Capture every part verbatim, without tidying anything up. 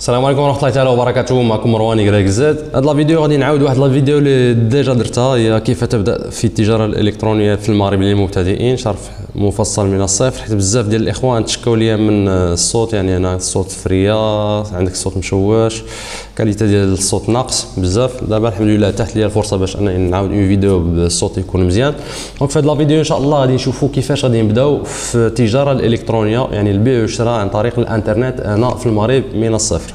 السلام عليكم ورحمه الله تعالى وبركاته. معكم مروان كراكزاد. هاد لا فيديو غادي نعاود واحد لا فيديو اللي ديجا درتها، هي كيف تبدا في التجاره الالكترونيه في المغرب للمبتدئين، شرح مفصل من الصفر، حيت بزاف ديال الاخوان تشكاو ليا من الصوت، يعني انا الصوت فريا، عندك الصوت مشوش، كاليتي ديال الصوت ناقص بزاف. دابا الحمد لله تحت ليا الفرصه باش انا نعاود اون فيديو بالصوت يكون مزيان. دونك في هاد لا فيديو ان شاء الله غادي نشوفوا كيفاش غادي نبداو في التجاره الالكترونيه، يعني البيع والشراء عن طريق الانترنت هنا في المغرب من الصفر.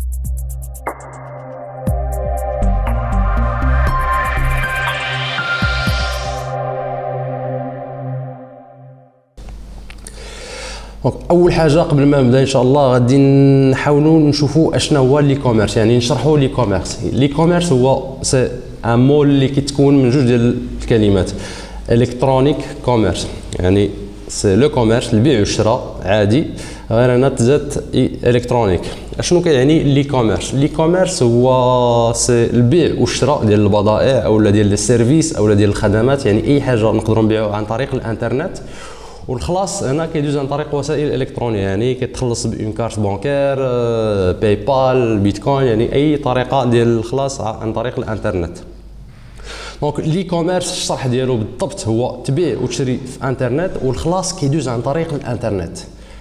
اول حاجه قبل ما نبدا ان شاء الله غادي نحاولوا نشوفوا اشنا هو لي كوميرس، يعني نشرحوا لي كوميرس. لي كوميرس هو سي ان مول اللي كيتكون من جوج ديال الكلمات، الكترونيك كوميرس، يعني سي لو كوميرس البيع والشراء عادي، غير انا تزاد الكترونيك. اشنو كيعني لي كوميرس؟ لي كوميرس هو سي البيع والشراء ديال البضائع اولا ديال السيرفيس اولا ديال الخدمات، يعني اي حاجه نقدروا نبيعوها عن طريق الانترنت. والخلاص هنا كيدوز عن طريق وسائل الكترونيه، يعني كتخلص بون كارت بانكير، باي بال، بيتكوين، يعني اي طريقه ديال الخلاص عن طريق الانترنت. دونك لي كوميرس الشرح ديالو بالضبط هو تبيع وتشري في انترنت، والخلاص كيدوز عن طريق الانترنت.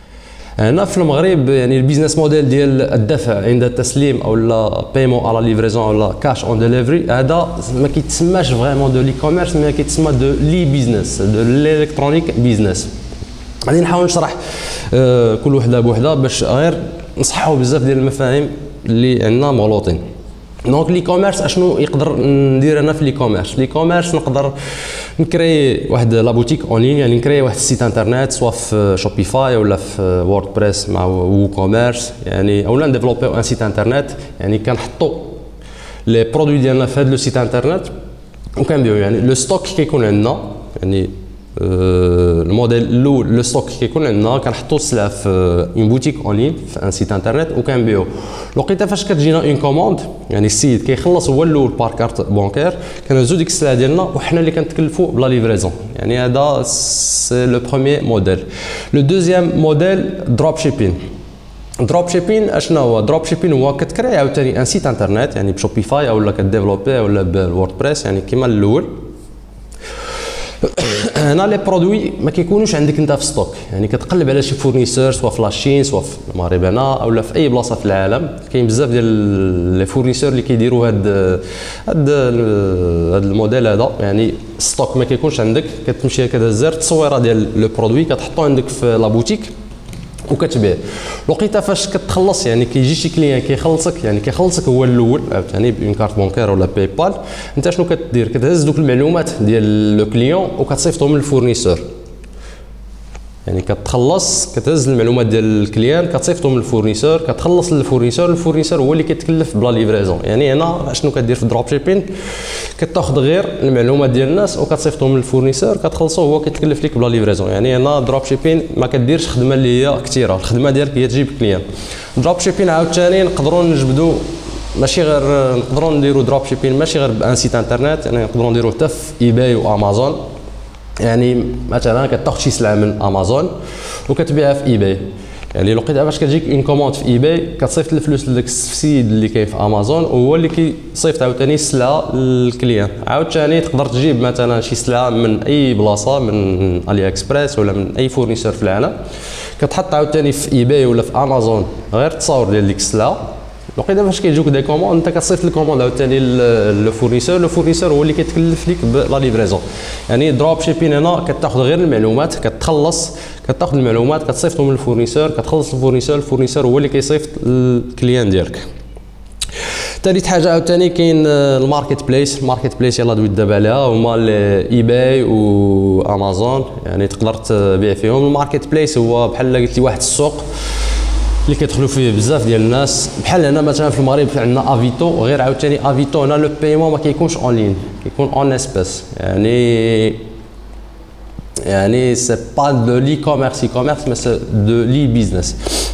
هنا في المغرب يعني البيزنس موديل ديال الدفع عند التسليم او لا بايمون على ليفريزون ولا كاش اون ديليفري، هذا ما كيتسماش فريمون دو لي كوميرس، مي كيتسمى دو لي بيزنس، دو الالكترونيك بيزنس. غادي نحاول نشرح آه كل وحده بوحده باش غير نصححوا بزاف ديال المفاهيم اللي عندنا مغلوطين. دونك لي كوميرس اشنو يقدر ندير انا في لي كوميرس؟ لي كوميرس نقدر نكري واحد لا بوتيك اون لين، يعني نكري واحد السيت انترنت سوا في شوبيفاي ولا في ووردبريس مع وو كوميرس، يعني اولا نديفلوبيو ان سيت انترنت، يعني كنحطوا لي برودوي ديالنا في هذا لو سيت انترنت وكنبيعو. يعني لو ستوك كيكون عندنا، يعني الموديل الاول لو ستوك كيكون عندنا كنحطوا السلعه في اون بوتيك اون لين في ان سيت انترنت وكنبيعو. لقيتها فاش كتجينا اون كوموند، يعني السيد كيخلص هو الاول بار كارت بانكير، كنهزو ديك السلعه ديالنا وحنا اللي كنتكلفوا بلا ليفريزون، يعني هذا سي لو بروميير موديل. لو دوزيام موديل دروب شيبين. دروب شيبين اشنا هو؟ دروب شيبين هو كتكري عاوتاني ان سيت انترنت، يعني بشوبيفاي ولا كديفلوبي ولا بالووردبريس، يعني كيما الاول. هنا لي برودوي ما كيكونوش عندك انت في ستوك، يعني كتقلب على شي فورنيسور سوا في لاشين سوا في المغرب هنا اولا في اي بلاصه في العالم. كاين بزاف ديال لي فورنيسور اللي كيديروا هاد هاد هاد الموديل هذا، يعني ستوك ما كيكونش عندك، كتمشي كتهزر التصويره ديال لو برودوي كتحطو عندك في لا بوتيك وكتبيع. لقيتها فاش كتخلص، يعني كيجي شي كليان كيخلصك، يعني كيخلصك هو الاول عاوتاني بون كارت بانكير ولا باي بال، انت شنو كدير؟ كتهز دوك المعلومات ديال لو كليون وكتصيفطهم للفورنيسور، يعني كتخلص كتهز المعلومات ديال الكليان كتصيفطهم للفورنيسور، كتخلص للفورنيسور، الفورنيسور هو اللي كيتكلف بلا ليفريزون. يعني هنا شنو كدير في دروب شيبين؟ كتاخذ غير المعلومات ديال الناس وكتصيفطهم للفورنيسور، كتخلصو هو كيتكلف لك بلا ليفريزون. يعني هنا دروب شيبين ما كديرش خدمه اللي هي كثيره، الخدمه ديالك هي تجيب كليان. دروب شيبين عاوتاني نقدروا نجبدوا، ماشي غير نقدروا نديروا دروب شيبين ماشي غير بان سيت انترنت، يعني نقدروا نديروا حتى في ايباي وامازون. يعني مثلا كتاخذ شي سلعه من امازون وكتبيعها في ايباي، يعني لقيتها فاش كتجيك اون كوموند في ايباي كتصيفط الفلوس لذاك السيد اللي كاين في امازون وهو اللي كيصيفط عاوتاني السلعه للكليان. عاوتاني تقدر تجيب مثلا شي سلعه من اي بلاصه، من علي اكسبريس ولا من اي فورنيسور في العالم، كتحط عاوتاني في ايباي ولا في امازون غير التصاور ديال ديك السلعه. لقيتها فاش كيجيوك دي كوموند انت كتصيفط الكوموند عاوتاني لو فورنيسور، لو فورنيسور هو اللي كيتكلف لك بلا ليفريزون. يعني دروب شيبين هنا كتاخذ غير المعلومات، كتخلص كتاخذ المعلومات كتصيفطهم للفورنيسور، كتخلص الفورنيسور، الفورنيسور هو اللي كيصيفط الكليان ديالك. ثالث حاجه عاوتاني كاين الماركت بليس. الماركت بليس يلاه دويت دابا عليها، هما ايباي وامازون، يعني تقدر تبيع فيهم. الماركت بليس هو بحال قلت لي واحد السوق اللي كيدخلوا فيه بزاف ديال الناس، بحال هنا مثلا في المغرب عندنا افيتو، غير عاوتاني افيتو هنا لو بايمون ما كيكونش اون لين، كيكون اون اسباس، يعني يعني سي با دو لي كوميرس، اي كوميرس مي سي دو لي بيزنس.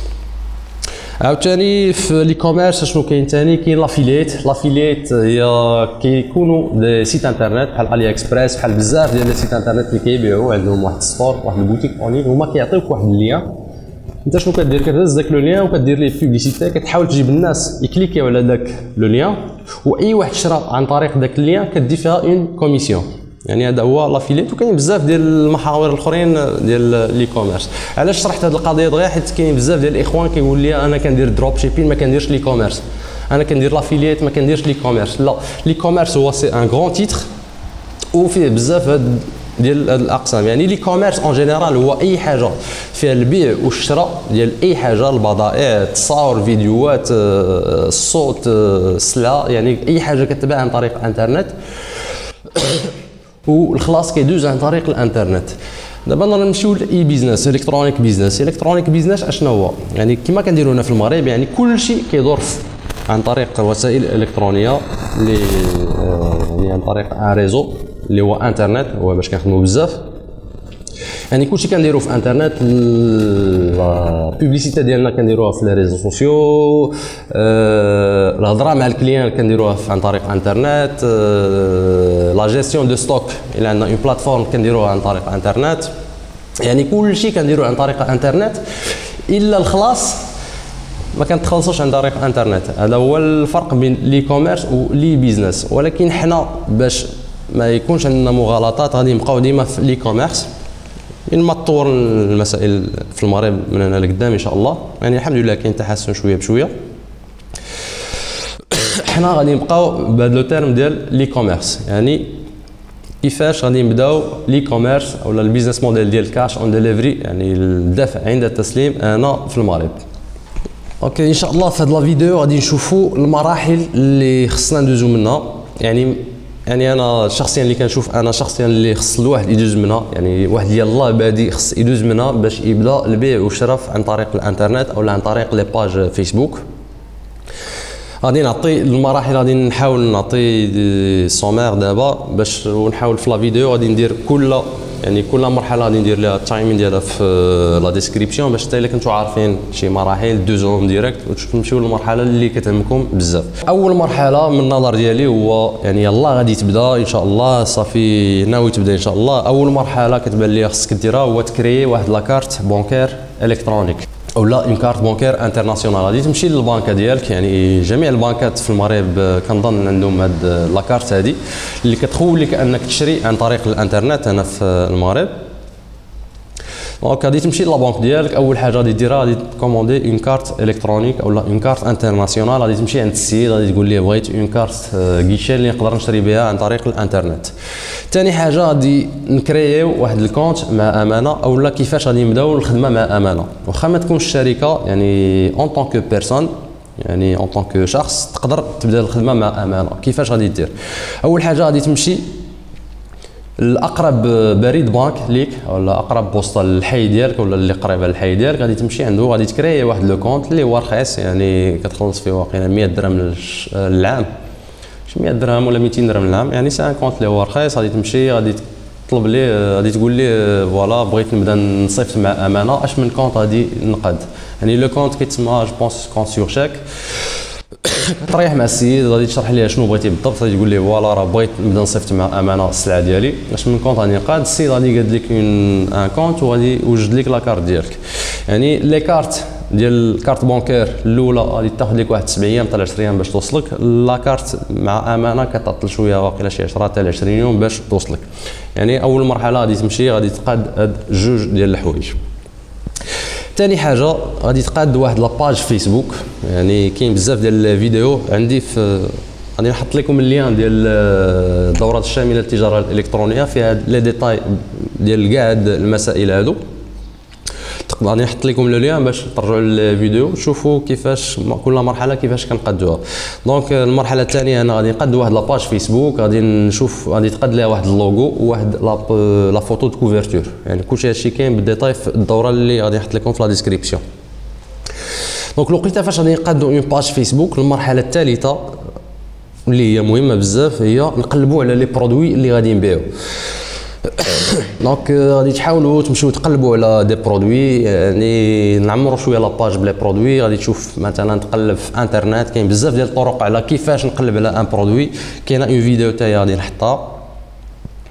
عاوتاني في لي كوميرس شنو كاين ثاني؟ كاين لافيليت. لافيليت هي كيكونوا دي سيت انترنت بحال علي اكسبريس، بحال بزاف ديال لي سيت انترنت اللي كيبيعوا عندهم واحد ستور، واحد البوتيك اون لين، هما كيعطيوك واحد اللين انت شنو كدير؟ كتهز داك لو ليان وكدير ليه بوبليسيتي، كتحاول تجيب الناس يكليكيو على داك لو ليان، واي واحد شرا عن طريق داك الليان كدي فيها اون كوميسيون. يعني هذا هو لافيليت. وكاين بزاف ديال المحاور الاخرين ديال لي كوميرس. علاش شرحت هذه القضيه دغيا؟ حيت كاين بزاف ديال الاخوان كيقول لي انا كندير دروب شيبين ما كنديرش لي كوميرس، انا كندير لافيليت ما كنديرش لي كوميرس. لا، لي كوميرس هو سي ان غران تيتر وفيه بزاف هاد ديال هاد الاقسام. يعني لي كوميرس اون جينيرال هو اي حاجه فيها البيع والشراء ديال اي حاجه، البضائع، التصاور، الفيديوهات، الصوت، السلعه، يعني اي حاجه كتباع عن طريق الانترنت والخلاص كيدوز عن طريق الانترنت. دابا نمشيو لاي بيزنس، الكترونيك بيزنس. الكترونيك بيزنس اشنو هو؟ يعني كما كنديروا هنا في المغرب، يعني كل شيء كيدور عن طريق وسائل الالكترونيه اللي يعني عن طريق ان ريزو اللي هو انترنت، هو باش كنخدموا بزاف. يعني كلشي كنديروا في انترنت، البوبليسيتي ديالنا كنديروها في لي ريزو سوسيو، الهضره مع الكليان كنديروها عن طريق انترنت، لا جيستيون دو ستوك الى عندنا اون بلاتفورم كنديروها عن طريق انترنت. يعني كلشي كنديروه عن طريق انترنت الا الخلاص ما كنتخلصوش عن طريق الانترنت. هذا هو الفرق بين لي كوميرس ولي بيزنس. ولكن حنا باش ما يكونش عندنا مغالطات غادي نبقاو ديما في لي كوميرس من ما تطور المسائل في المغرب من هنا لقدام ان شاء الله. يعني الحمد لله كاين تحسن شويه بشويه. حنا غادي نبقاو بهذا لو تيرم ديال لي كوميرس. يعني كيفاش غادي نبداو لي كوميرس او البيزنس موديل ديال كاش اون ديليفري، يعني الدفع عند التسليم هنا في المغرب. اوكي ان شاء الله في هذه الفيديو غادي نشوفوا المراحل اللي خصنا ندوزو منها. يعني يعني انا شخصيا اللي كنشوف انا شخصيا اللي خص الواحد يدوز منها، يعني واحد يلاه بادي خص يدوز منها باش يبدا البيع والشراء عن طريق الانترنت او عن طريق لي باج فيسبوك. غادي نعطي المراحل، غادي نحاول نعطي سومير دابا باش ونحاول في لا فيديو غادي ندير كل يعني كل مرحله غادي ندير لها التايمين ديالها في لا ديسكريبسيون باش حتى الا كنتو عارفين شي مراحل دوزوهم ديريكت وتمشيو للمرحله اللي كتهمكم بزاف. اول مرحله من النظر ديالي هو يعني يلاه غادي تبدا ان شاء الله، صافي ناوي تبدا ان شاء الله. اول مرحله كتبان لي خصك ديرها هو تكريي واحد لاكارت بونكير الكترونيك او لا اون كارت بونكير انترناسيونال. غادي تمشي للبنكه ديالك، يعني جميع البنكات في المغرب كنظن عندهم هاد لاكارت هادي اللي كتخولك انك تشري عن طريق الانترنت هنا في المغرب. دونك غادي تمشي للبنك ديالك، اول حاجه غادي ديرها غادي تكوموندي اون كارت الكترونيك او لا اون كارت انترناسيونال. غادي تمشي عند السيد غادي تقول ليه بغيت اون كارت غيشي اللي نقدر نشري بها عن طريق الانترنت. ثاني حاجه غادي نكرييو واحد الكونت مع امانه او لا كيفاش غادي نبداو الخدمه مع امانه. واخا ما تكونش الشركه يعني اون طون كو بيرسون، يعني اون طون كو شخص تقدر تبدا الخدمه مع امانه. كيفاش غادي دير؟ اول حاجه غادي تمشي الاقرب بريد بنك ليك ولا اقرب بوسطه للحي ديالك ولا اللي قريبه للحي ديالك، غادي تمشي عنده غادي تكري واحد لو كونت اللي هو رخيص، يعني كتخلص فيه واقيلا مية درهم للعام، شي مية درهم ولا ميتين درهم للعام، يعني سي ان كونت اللي هو رخيص. غادي تمشي غادي تطلب ليه غادي تقول ليه فوالا بغيت نبدا نصيفط مع امانه، اش من كونت غادي نقد. يعني لو كونت كيتسمى جو بونس كونت سور شيك. كتريح مع السيد غادي تشرح ليه شنو بغيتي بالضبط، غادي تقول ليه فوالا راه بغيت نبدا نصيفط مع امانه السلعه ديالي، اش من كونت غادي نقاد. السيد غادي يقاد لك اون ان كونت وغادي يوجد لك لاكارت ديالك. يعني لي كارت ديال الكارت بونكير الاولى غادي تاخذ لك واحد سبع ايام حتى عشرة ايام باش توصلك. لاكارت مع امانه كتعطل شويه واقيلا شي عشرة حتى عشرين يوم باش توصلك. يعني اول مرحله غادي تمشي غادي تقاد هاد جوج ديال الحوايج. ثاني حاجه غادي تقاد واحد لاباج فيسبوك، يعني كاين بزاف ديال الفيديو عندي في غادي نحط لكم اللين ديال الدورات الشامله للتجاره الالكترونيه فيها لي ديتاي ديال كاع هاد المسائل هادو. غادي نحط لكم لو لين باش ترجعوا للفيديو تشوفوا كيفاش كل مرحله كيفاش كنقادوها. دونك المرحله الثانيه انا غادي نقاد واحد لاباج فيسبوك، غادي نشوف غادي تقاد لها واحد اللوغو وواحد لا فوتو دو كوفرتور، يعني كلشي هادشي كاين بالديتاي في الدوره اللي غادي نحط لكم في لا ديسكريبسيون. دونك لقيت فاش غادي نقادو اون باج فيسبوك، المرحله الثالثه اللي هي مهمه بزاف هي نقلبوا على لي برودوي اللي غادي نبيعو. دونك غادي تحاولوا تمشيو تقلبوا على دي برودوي، يعني نعمروا شويه لاباج بلي برودوي. غادي تشوف مثلا تقلب في انترنت، كاين بزاف ديال الطرق على كيفاش نقلب على ان برودوي، كاينه اون فيديو تاعي غادي نحطها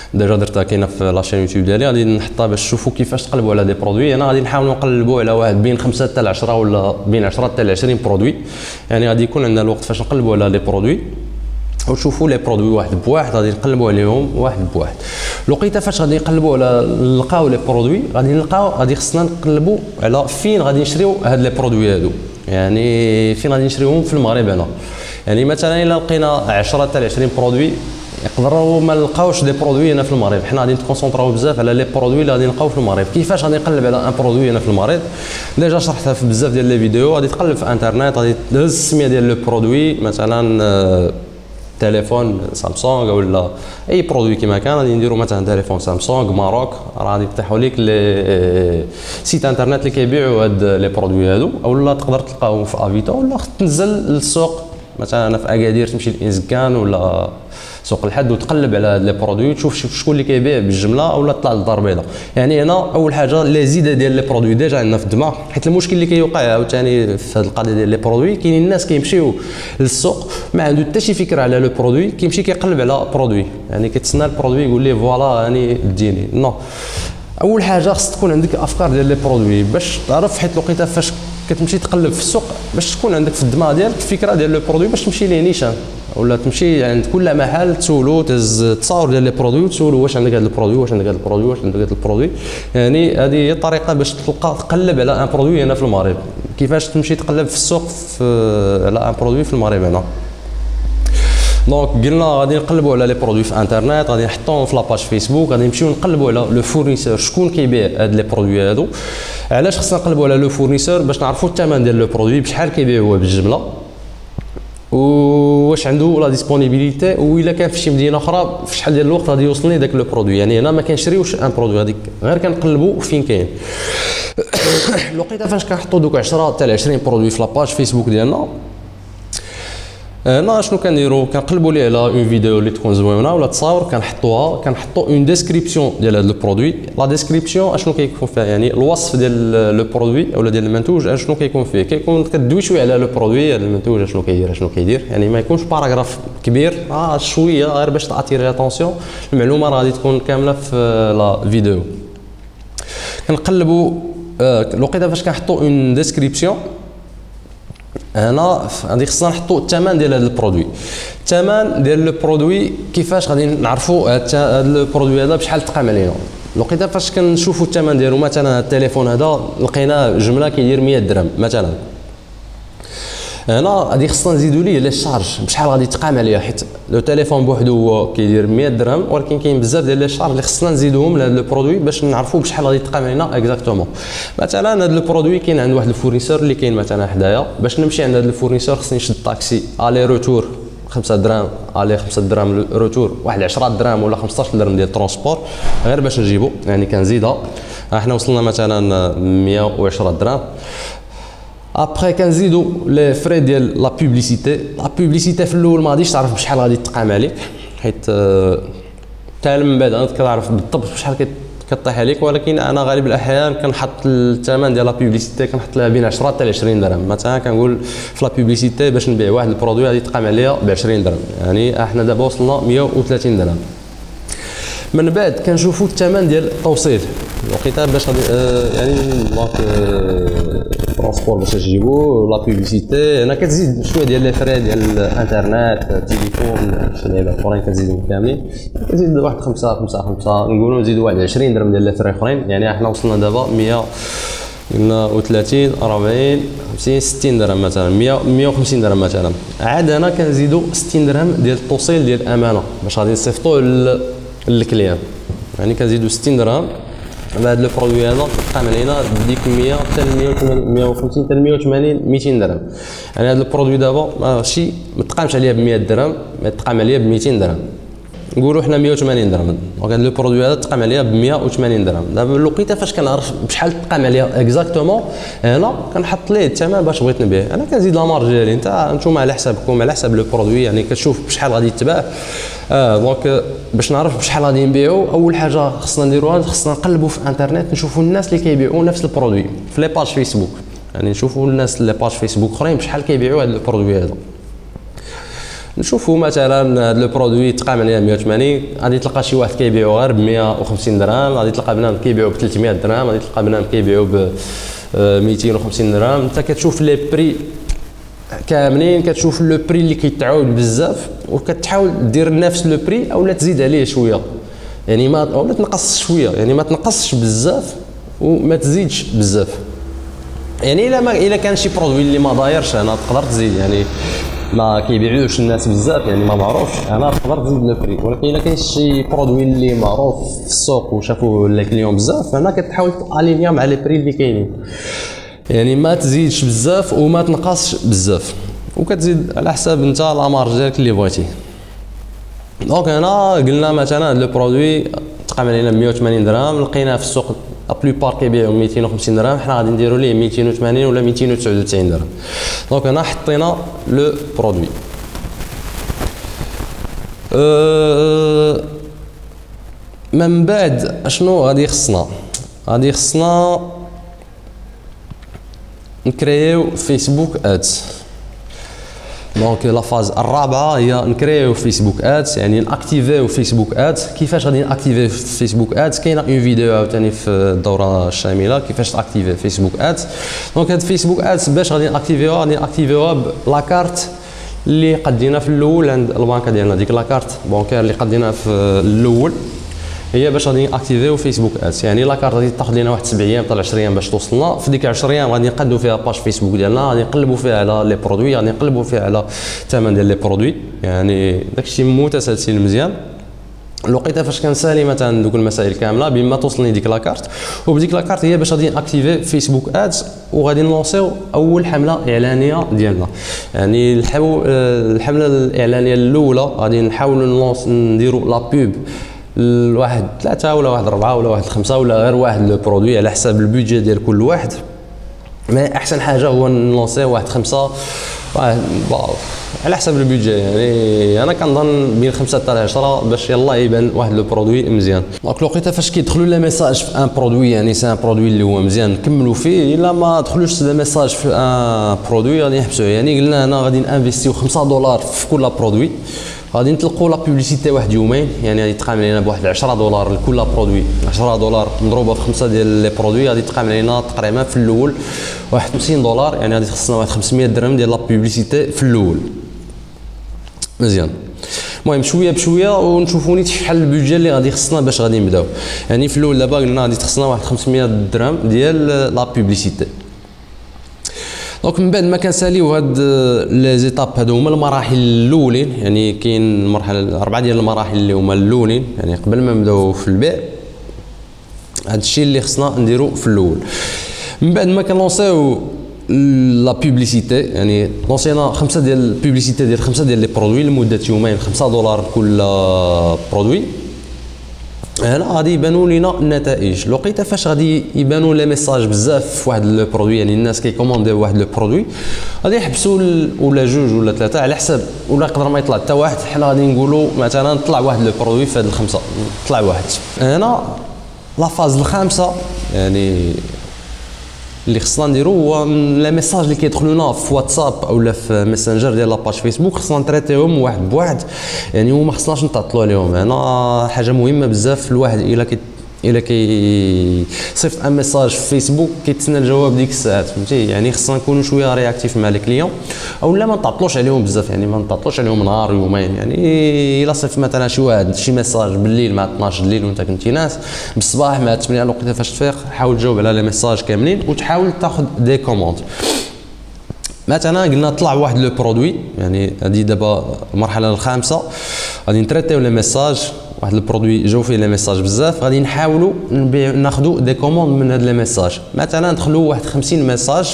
ديجا درتها كاينه في لاشين يوتيوب ديالي، غادي نحطها باش تشوفوا كيفاش تقلبوا على دي برودوي. انا غادي نحاولوا نقلبوا على واحد بين خمسة حتى عشرة ولا بين عشرة حتى عشرين برودوي، يعني غادي يكون عندنا الوقت فاش نقلبوا على لي برودوي وتشوفوا لي برودوي واحد بواحد، غادي نقلبوا عليهم واحد بواحد. لقيته فاش غادي نقلبوا على نلقاو لي برودوي، غادي نلقاو غادي خصنا نقلبوا على فين غادي نشريو هاد لي برودوي هادو، يعني فين غادي نشريوهم في المغرب هنا. يعني مثلا الا لقينا عشرة حتى عشرين برودوي يقدروا ما نلقاوش دي برودوي هنا في المغرب، حنا غادي نتكونسونطراو بزاف على لي برودوي اللي غادي نلقاو في المغرب. كيفاش غادي نقلب على ان برودوي هنا في المغرب؟ ديجا شرحتها في بزاف ديال لي فيديو. غادي تقلب في انترنت، غادي تهز السميه ديال لو برودوي، مثلا تليفون سامسونج ولا اي برودوي كيما كان، غادي نديرو مثلا تليفون سامسونج ماروك، راه غادي يفتحوا لك لي سيت انترنت اللي كيبيعوا هاد لي برودوي هادو، اولا تقدر تلقاهم في افيتا ولا تنزل للسوق مثلا انا في اكادير تمشي لانزكان ولا سوق الحد وتقلب على هاد لي برودوي تشوف شكون اللي كيبيع بالجمله اولا طلع للدار البيضاء. يعني هنا اول حاجه لي زيده ديال لي برودوي ديجا عندنا في الدماغ، حيت المشكل اللي كيوقع عاوتاني في هاد القضيه ديال لي برودوي كاينين الناس كيمشيو للسوق ما عنده حتى شي فكره على لو برودوي، كيمشي كيقلب على برودوي، يعني كيتسنى البرودوي يقول ليه فوالا يعني ديني نو. اول حاجه خص تكون عندك افكار ديال لي برودوي باش تعرف، حيت لقيتها فاش كتمشي تقلب في السوق باش تكون عندك في الدماغ ديالك فكره ديال لو برودوي باش تمشي ليه نيشان، ولا تمشي عند كل محل تسولو تهز التصاور ديال لي برودوي وتسولو واش عندك هذا البرودوي واش عندك هذا البرودوي واش عندك هذا البرودوي. يعني هذه هي الطريقه باش تلقى تقلب على ان برودوي هنا في المغرب. كيفاش تمشي تقلب في السوق في على ان برودوي في المغرب هنا. دونك قلنا غادي نقلبوا على لي برودوي في انترنت، غادي نحطوهم في لاباج فيسبوك، غادي نمشيو نقلبوا على لو فورنيسور شكون كيبيع هاد لي برودوي هادو. علاش خصنا نقلبوا على لو فورنيسور؟ باش نعرفوا الثمن ديال لو برودوي بشحال كيبيع هو بالجمله، واش عنده لا ديسپونيبيليتي، والا كان في شي مدينه اخرى في شحال ديال الوقت غادي يوصلني داك لو برودوي. يعني هنا ما كنشريوش ان برودوي، هذيك غير كنقلبوا فين كاين. لقيتها فاش كنحطوا دوك عشرة حتى عشرين برودوي في لاباج فيسبوك ديالنا، هنا شنو كنديروا؟ كنقلبوا ليه على اون فيديو اللي تكون زوينه ولا تصاور، كنحطوها كنحطوا اون ديسكريبسيون ديال هذا البرودوي. لا ديسكريبسيون اشنو كيكون فيها؟ يعني الوصف ديال لو برودوي اولا ديال المنتوج اشنو كيكون فيه. كيكون كدوي شويه على لو برودوي، هذا المنتوج اشنو كيدير اشنو كيدير، يعني ما يكونش باراغراف كبير، اه شويه غير باش تاتيري لاتونسيون. المعلومه راه غادي تكون كامله في لا فيديو. كنقلبوا آه لقيتها فاش كنحطوا اون ديسكريبسيون هنا غادي خصنا نحطوا الثمن ديال هذا البرودوي. الثمن ديال البرودوي كيفاش غادي نعرفوا هذا البرودوي هذا بشحال تقام علينا؟ لقيتها فاش كنشوفوا الثمن ديالو، مثلا التليفون هذا لقيناه جمله كيدير مية درهم مثلا، هنا غادي خصنا نزيدوا ليه لي شارج بشحال غادي تقام عليه، حيت لو تليفون بوحدو هو كيدير مية درهم، ولكن كاين بزاف ديال لي شارج اللي خصنا نزيدوهم لهذا لو برودوي باش نعرفوا بشحال غادي تقام علينا اكزاكتومون. مثلا هذا البرودوي كاين عند واحد الفورنيسور اللي كاين مثلا حدايا، باش نمشي عند هذا الفورنيسور خصني نشد طاكسي الي روتور خمسة دراهم، الي خمسة دراهم روتور، واحد عشرة دراهم ولا خمسطاش درهم ديال ترونسبور غير باش نجيبو، يعني كنزيدها. احنا وصلنا مثلا مية وعشرة دراهم. ابخي كنزيدو لي فري ديال لا بوبليسيتي. لا بوبليسيتي في الاول ما غاديش تعرف بشحال غادي تقام عليك، حيت حتى من بعد غادي كتعرف بالضبط بشحال كطيح عليك، ولكن انا غالب الاحيان كنحط الثمن ديال لا بوبليسيتي كنحط لها بين عشرة حتى عشرين درهم. مثلا كنقول في لا بوبليسيتي باش نبيع واحد البرودوي غادي تقام عليا ب عشرين درهم، يعني احنا دابا وصلنا مية وثلاثين درهم. من بعد كنشوفوا الثمن ديال التوصيل، لقيتها باش غادي آه يعني دونك ترونسبور باش تجيبو لا بوبليسيتي. هنا كتزيد شويه ديال لي فري ديال الانترنت التليفون شي لعيبات اخرين كتزيدهم كاملين، كتزيد واحد خمسة خمسة خمسة، نقولوا نزيدوا واحد عشرين درهم ديال لي فري اخرين، يعني احنا وصلنا دابا مية وثلاثين أربعين خمسين ستين درهم مثلا، مية مية وخمسين درهم مثلا. عاد هنا كنزيدوا ستين درهم ديال التوصيل ديال الامانه باش غادي نصيفطوه للكليان، يعني كنزيدوا ستين درهم على هذا البرودوي هذا تقام علينا بديك مية حتى مية وخمسين حتى مية وثمانين ميتين درهم. يعني هذا البرودوي دابا ماشي ما تقامش عليا ب مية درهم، ما تقام عليا ب ميتين درهم، نقولوا حنا مية وثمانين درهم. دونك هذا البرودوي هذا تقام عليا ب مية وثمانين درهم. دابا لقيتها فاش كنعرف بشحال تقام عليا اكزاكتومون، هنا كنحط ليه الثمن باش بغيت نبيع. انا كنزيد لا مارج ديالي، انت نتوما على حسابكم على حساب لو برودوي، يعني كتشوف بشحال غادي يتباع. اه دونك باش نعرف بشحال غادي نبيعو، اول حاجه خصنا نديروها خصنا نقلبوا في انترنت نشوفوا الناس اللي كيبيعوا نفس البرودوي في لي باج فيسبوك، يعني نشوفوا الناس اللي باج فيسبوك اخرين بشحال كيبيعوا هذا البرودوي هذا. نشوفوا مثلا هذا لو برودوي تقام عليه مية وثمانين، غادي تلقى شي واحد كيبيعو غير ب مية وخمسين درهم، غادي تلقى بنادم كيبيعو ب ثلاثمية درهم، غادي تلقى بنادم كيبيعو ب ميتين وخمسين درهم. انت كتشوف لي بري كاملين، كتشوف لو بري اللي كيتعاود بزاف وكتحاول دير نفس لو بري اولا تزيد عليه شويه، يعني ما اولا تنقص شويه، يعني ما تنقصش بزاف وما تزيدش بزاف. يعني الا ما الا كان شي برودوي اللي ما دايرش انا تقدر تزيد، يعني ما كيبيعوش الناس بزاف يعني ما معروفش، انا تقدر تزيد لو بري. ولكن الا كاين شي برودوي اللي معروف في السوق وشافوه لي كليون بزاف، هنا كتحاول تالينيا مع لي بري اللي كاينين، يعني ما تزيدش بزاف وما تنقصش بزاف، وكتزيد على حساب انت لا مارج ديالك اللي بغيتي. دونك هنا قلنا مثلا هذا لو برودوي تقام علينا مية وثمانين درهم، لقيناه في السوق لا بلوبار كيبيعوا ميتين وخمسين درهم، حنا غادي نديروا ليه ميتين وثمانين ولا ميتين وتسعة وتسعين درهم. دونك هنا حطينا لو برودوي. أه من بعد اشنو غادي خصنا؟ غادي خصنا نكريو فيسبوك ادز. دونك لا فاز الرابعه هي نكريو فيسبوك ادز، يعني ناكتيفيو فيسبوك ادز. كيفاش غادي ناكتيفيو فيسبوك ادز؟ كاينه اون فيديو عاوتاني في الدوره الشامله كيفاش تاكتيفي فيسبوك ادز. دونك هاد فيسبوك ادز باش غادي ناكتيفيوها غادي ناكتيفيوها بلاكارت اللي قدينا في الاول عند البنكه ديالنا، ديك لاكارت بونكير اللي قدينا في الاول هي باش غادي ناكتيفيو فيسبوك ادز. يعني لاكارت غادي تاخذ لنا واحد سبع ايام حتى عشرة ايام باش توصلنا. في ديك عشرة ايام غادي نقادو فيها باج فيسبوك ديالنا، غادي نقلبوا فيها على لي برودوي، غادي نقلبوا فيها على الثمن ديال لي برودوي، يعني داكشي متسلسل مزيان. الوقيته فاش كنسالي مثلا دوك المسائل كامله بما توصلني ديك لاكارت، وبديك لاكارت هي باش غادي ناكتيفي فيسبوك ادز وغادي نلونسيو اول حمله اعلانيه ديالنا. يعني الحو... الحمله الاعلانيه الاولى غادي نحاولوا نلونس نديروا لا بوب لواحد ثلاثة ولا واحد أربعة ولا واحد خمسة ولا غير واحد لو برودوي على حساب البودجي ديال كل واحد. ما احسن حاجه هو نلونسي واحد خمسة واحد على حساب البودجي، يعني انا كنظن بين خمسة حتى عشرة باش يلاه يبان واحد لو برودوي مزيان. دونك الوقيته فاش كيدخلوا لي ميساج في ان برودوي، يعني سي ان برودوي اللي هو مزيان نكملوا فيه، الا ما دخلوش لي ميساج في ان برودوي غادي نحبسوه. يعني قلنا هنا غادي نانفيستيو خمسة دولار في كل برودوي، غادي نطلقوا لا بوبليسيتي واحد يومين، يعني غادي تقام علينا بواحد عشرة دولار لكل برودوي. عشرة دولار مضروبه في خمسة ديال لي برودوي غادي تقام علينا تقريبا في الاول واحد خمسين دولار، يعني غادي خصنا واحد خمسمية درهم ديال لا بوبليسيتي في الاول. مزيان. المهم شويه بشويه ونشوفوا نيت شحال البودجي اللي غادي خصنا باش غادي نبداو. يعني في الاول دابا قلنا غادي خصنا واحد خمسمية درهم ديال لا بوبليسيتي. دونك من بعد ما كنساليو هاد لي زيتاب هادو هما المراحل الاولين، يعني كاين مرحله اربعه ديال المراحل اللي هما الاولين، يعني قبل ما نبداو في البيع هاد الشيء اللي خصنا نديرو في الاول. من بعد ما كنلونسيو لا بوبليسيتي، يعني لونسينا خمسه ديال البوبليسيتي ديال خمسه ديال لي برودوي لمده يومين، خمسة دولار كل برودوي. هنا غادي يبانوا لينا النتائج. الوقيته فاش غادي يبانوا لي ميساج بزاف في واحد لو برودوي، يعني الناس كيكومونديو واحد لو برودوي غادي يحبسوا ولا جوج ولا ثلاثه على حساب، ولا يقدر ما يطلع حتى واحد. حنا غادي نقولوا مثلا طلع واحد لو برودوي في هاد الخمسه، طلع واحد. هنا لا فاز الخامسه يعني اللي خصنا نديرو هو لي ميساج اللي كيدخلوا لنا في واتساب اولا في ميسنجر ديال لاباج فيسبوك، خصنا نتريتيهم واحد بواحد، يعني وما خصناش نتعطلوا عليهم. هنا حاجه مهمه بزاف الواحد الا كي الا كي صيفط ان ميساج في فيسبوك كيتسنى الجواب ديك الساعات، فهمتي؟ يعني خصنا نكونوا شويه رياكتيف مع لي كليون، اولا ما نتعطلوش عليهم بزاف، يعني ما نتعطلوش عليهم نهار يومين. يعني الا صيفط مثلا شي واحد شي ميساج بالليل مع اثناش الليل وانت كنتي ناس، بالصباح مع ثمانية الوقت فاش تفيق حاول تجاوب على لي ميساج كاملين وتحاول تاخذ دي كوموند. مثلا قلنا طلع واحد لو برودوي، يعني هذه دابا المرحله الخامسه غادي نتريتيو لي ميساج، واحد البرودوي جاو فيه لي ميساج بزاف، غادي نحاولوا ناخذوا دي كوموند من هاد لي ميساج. مثلا دخلوا واحد خمسين ميساج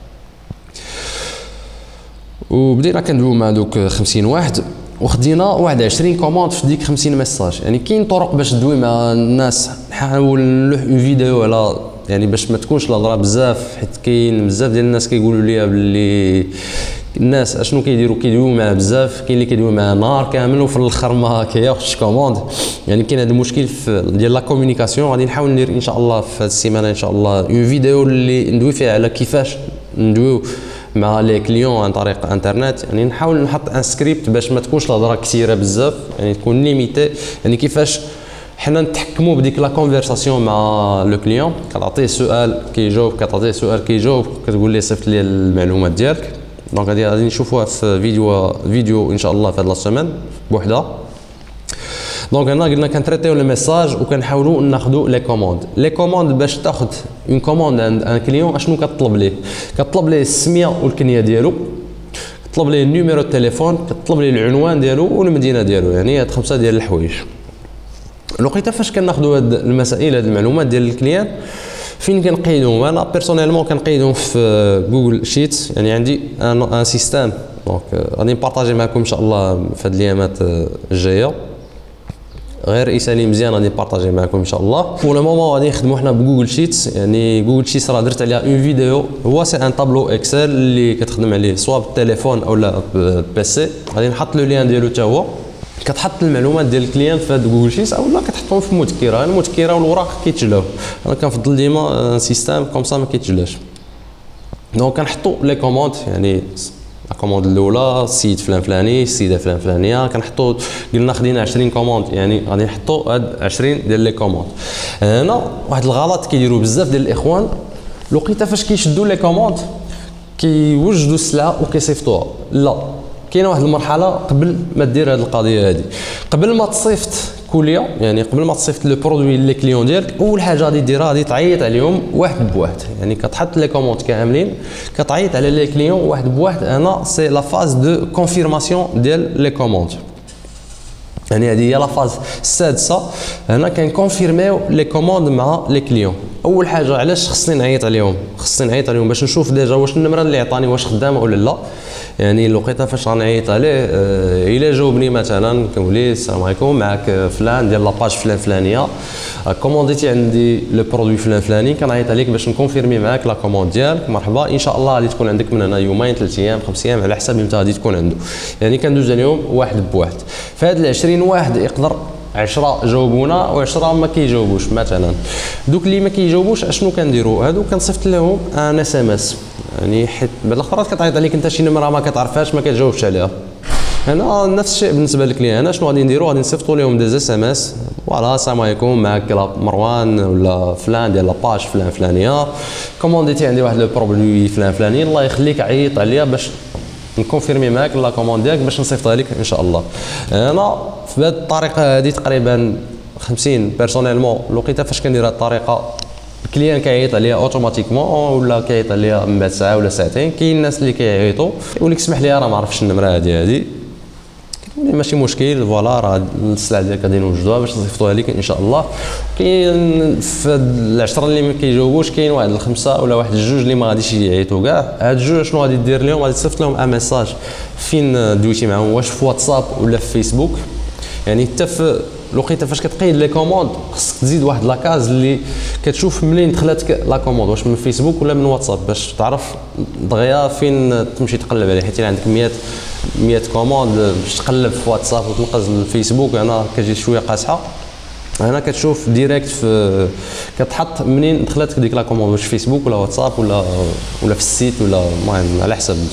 وبدينا كندويو مع دوك خمسين واحد وخدينا واحد عشرين كوموند في ديك خمسين ميساج. يعني كاين طرق باش تدوي مع الناس، نحاول نلوح اون فيديو على يعني باش ما تكونش الهضره بزاف، حيت كاين بزاف ديال الناس كيقولوا لي باللي الناس اشنو كيديروا كيدويو معاه بزاف، كاين اللي كيدويو معاه نهار كامل وفي الاخر ما كياخذش كوموند. يعني كاين هذا المشكل في ديال لا كومونيكاسيون. غادي نحاول ندير ان شاء الله في هذه السيمانه ان شاء الله اون فيديو اللي ندوي فيها على كيفاش ندويو مع لي كليون عن طريق انترنت. يعني نحاول نحط ان سكريبت باش ما تكونش الهضره كثيره بزاف، يعني تكون ليميتي. يعني كيفاش حنا نتحكموا بديك لا كونفرساسيون مع لو كليون، كتعطيه سؤال كيجاوب، كتعطيه سؤال كيجاوب، كتقول ليه صيفط لي المعلومات ديالك. دونك هذه غادي نشوفوها في فيديو فيديو ان شاء الله في هذه السيمين بوحدها. دونك هنا قلنا كنتريتيو لي ميساج وكنحاولوا ناخذوا لي كوموند. لي كوموند باش تاخذ اون كوموند عند ان كليون اشنو كطلب ليه؟ كطلب ليه السميه والكنيه ديالو، كطلب ليه النيميرو التليفون، كطلب ليه العنوان ديالو والمدينه ديالو. يعني هاد خمسه ديال الحوايج. لقيت فاش كناخذوا هاد المسائل هاد المعلومات ديال الكليان فين كنقيدوهم؟ انا بيرسونيلمون كنقيدهم في جوجل شيت. يعني عندي ان ان سيستيم دونك غادي نبارطاجي معكم ان شاء الله في هاد الايامات الجايه. غير يسالي مزيان غادي نبارطاجي معكم ان شاء الله. بور لو مومون غادي نخدموا حنا بجوجل شيتس. يعني جوجل شيتس راه درت عليها اون فيديو، هو سي ان طابلو اكسل اللي كتخدم عليه سواء بالتليفون او لا بالبيسي. غادي نحط لو لين ديالو حتى هو. كتحط المعلومات ديال الكليان في هاد جوجل شيتس او لا كتحطهم في مذكره. المذكره والوراق كيتجلاو، انا كنفضل ديما سيستيم كوم سا ما كيتجلاش. دونك كنحطوا لي كوموند، يعني لا كوموند الاولى السيد فلان فلاني، السيده فلان فلانيه. كنحطوا قلنا خدينا عشرين كوموند، يعني غادي نحطوا هاد عشرين ديال لي كوموند. هنا واحد الغلط كيديروا بزاف ديال الاخوان، لقيتها فاش كيشدوا لي كوموند كيوجدوا السلعه وكيصيفطوها. لا، كاينه واحد المرحله قبل ما دير هذه القضيه هذه. قبل ما تصيفط كوليا، يعني قبل ما تصيفط لو برودوي لي كليون ديالك، اول حاجه غادي ديرها غادي تعيط عليهم واحد بواحد. يعني كتحط لي كوموند كاملين كتعيط على لي كليون واحد بواحد. انا سي لا فاز دو كونفيرماسيون ديال لي كوموند. يعني هذه هي لا فاز السادسه. هنا كنكونفيرميو لي كوموند مع لي كليون. اول حاجه علاش خصني نعيط عليهم؟ خصني نعيط عليهم باش نشوف ديجا واش النمره اللي عطاني واش خدامه ولا لا. يعني لقيتها فاش غنعيط عليه آه الا جاوبني مثلا كنقول ليه السلام عليكم، معك فلان ديال لاباج فلان فلانيه، كومونديتي عندي لو برودوي فلان فلاني، كنعيط عليك باش نكونفيرمي معاك لا كوموند ديالك. مرحبا، ان شاء الله غادي تكون عندك من هنا يومين ثلاث ايام خمس ايام على حسب متى غادي تكون عنده. يعني كندوز عليهم واحد بواحد. فهاد ال عشرين واحد يقدر عشرة جاوبونا وعشرة ما كيجاوبوش. مثلا دوك اللي ما كيجاوبوش اشنو كنديروا؟ هادو كنصيفط لهم ان اس ام اس. يعني حيت بعض الاخرات كتعيط عليك انت شي نمره ما كتعرفهاش ما كتجاوبش عليها. هنا نفس الشيء بالنسبه لك لي. انا شنو غادي نديروا؟ غادي نصيفطوا لهم دي اس ام اس. فوالا السلام عليكم، معك مروان ولا فلان ديال لاباج فلان فلانيه، كومونديتي عندي واحد لو بروبلي فلان فلاني، الله يخليك عيط عليا باش نكونفيرمي معاك لا كوموند ديالك باش نصيفطها لك ان شاء الله. انا في هذه الطريقه هذه تقريبا خمسين بيرسونيلمون لقيتها فاش كندير هذه الطريقه الكليان كيعيط عليها اوتوماتيكمون ولا كيعيط عليها من بعد ساعه ولا ساعتين. كاين الناس اللي كيعيطوا يقول لك اسمح لي راه ما عرفتش النمره هذه هذه، ماشي مشكل، فوالا راه السلعه ديالك غادي نوجدوها باش نصيفطوها لك ان شاء الله. كاين في العشره اللي ما كيجاوبوش كاين واحد الخمسه ولا واحد الجوج اللي ما غاديش يعيطوا كاع. هاد الجوج شنو غادي دير لهم؟ غادي تصيفط لهم ان ميساج فين دويتي معاهم، واش في واتساب ولا في فيسبوك. يعني حتى في لقيتها فاش كتقيد لي كوموند خصك تزيد واحد لاكاز اللي كتشوف منين دخلت لا كوموند، واش من فيسبوك ولا من واتساب، باش تعرف دغيا فين تمشي تقلب عليه. حيت عندك مية مية كوموند باش تقلب في واتساب وتنقز الفيسبوك هنا كتجي شويه قاصحه. هنا كتشوف ديريكت في كتحط منين دخلت ديك لا كوموند، واش فيسبوك ولا واتساب ولا ولا في السيت ولا المهم على حسب.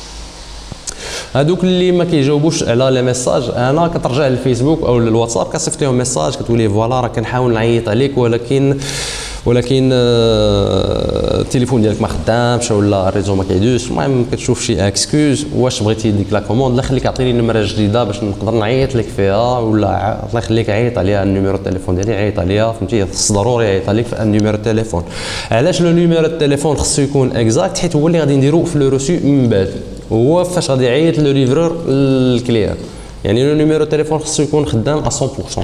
هادوك اللي ما كيجاوبوش على لي ميساج انا كترجع للفيسبوك او للواتساب كتصيفط لهم ميساج كتقول ليه فوالا راه كنحاول نعيط عليك ولكن ولكن التليفون ديالك ما خدامش ولا الريزو ما كيدوزش. المهم كتشوف شي اكسكوز، واش بغيتي ديك لا كوموند الله يخليك عطيني نمره جديده باش نقدر نعيط لك فيها، ولا الله يخليك عيط عليها النيميرو التليفون ديالي عيط عليها، فهمتي خص ضروري عيط عليك في النيميرو التليفون. علاش لو نيميرو التليفون خصو يكون اكزاكت؟ حيت هو اللي غادي نديرو في لو روسو من بعد، هو فاش غادي يعيط لو ليفرور للكليان. يعني لو نيميرو التليفون خصو يكون خدام مية بالمية.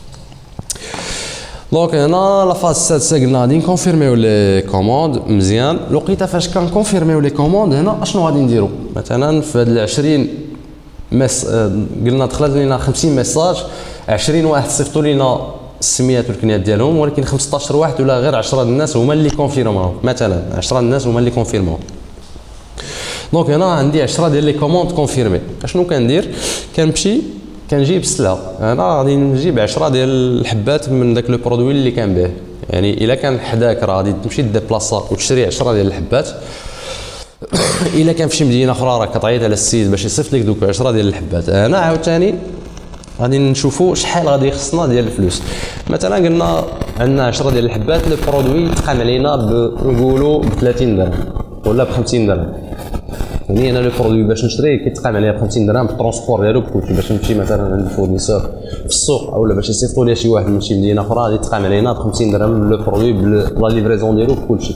دونك هنا لا فاز السادسه قلنا غادي نكونفيرميو لي كوموند مزيان. لقيتها فاش كنكونفيرميو لي كوموند هنا اشنو غادي نديرو؟ مثلا في هاد عشرين مس قلنا دخلت لينا خمسين ميساج، عشرين واحد صيفطوا لينا السميات والكنيات ديالهم، ولكن خمسطاش واحد ولا غير عشرة الناس هما اللي كونفيرماو. مثلا عشرة الناس هما اللي كونفيرماو. دونك هنا عندي عشرة ديال لي كوموند كونفيرمي. اشنو كندير؟ كنمشي كنجيب السلعه. انا غادي نجيب عشرة ديال الحبات من داك لو برودوي اللي كان به. يعني الا كان حداك راه غادي تمشي ديبلاصا وتشري عشرة ديال الحبات. الا كان في شي مدينه اخرى راك كتعيط على السيد باش يصيفط لك دوك عشرة ديال الحبات. هنا عاوتاني غادي نشوفوا شحال غادي يخصنا ديال الفلوس. مثلا قلنا عندنا عشرة ديال الحبات، لو برودوي تقام علينا نقولوا ب ثلاثين درهم ولا ب خمسين درهم. يعني انا لو برودوي باش نشريه كيتقام عليا ب خمسين درهم بالترونسبور ديالو بكلشي. باش نمشي مثلا عند الفورنيسور في السوق اولا باش يصيفطوا لي شي واحد من شي مدينه اخرى غادي تقام علينا ب خمسين درهم لو برودوي بلا ليفريزون ديالو بكلشي.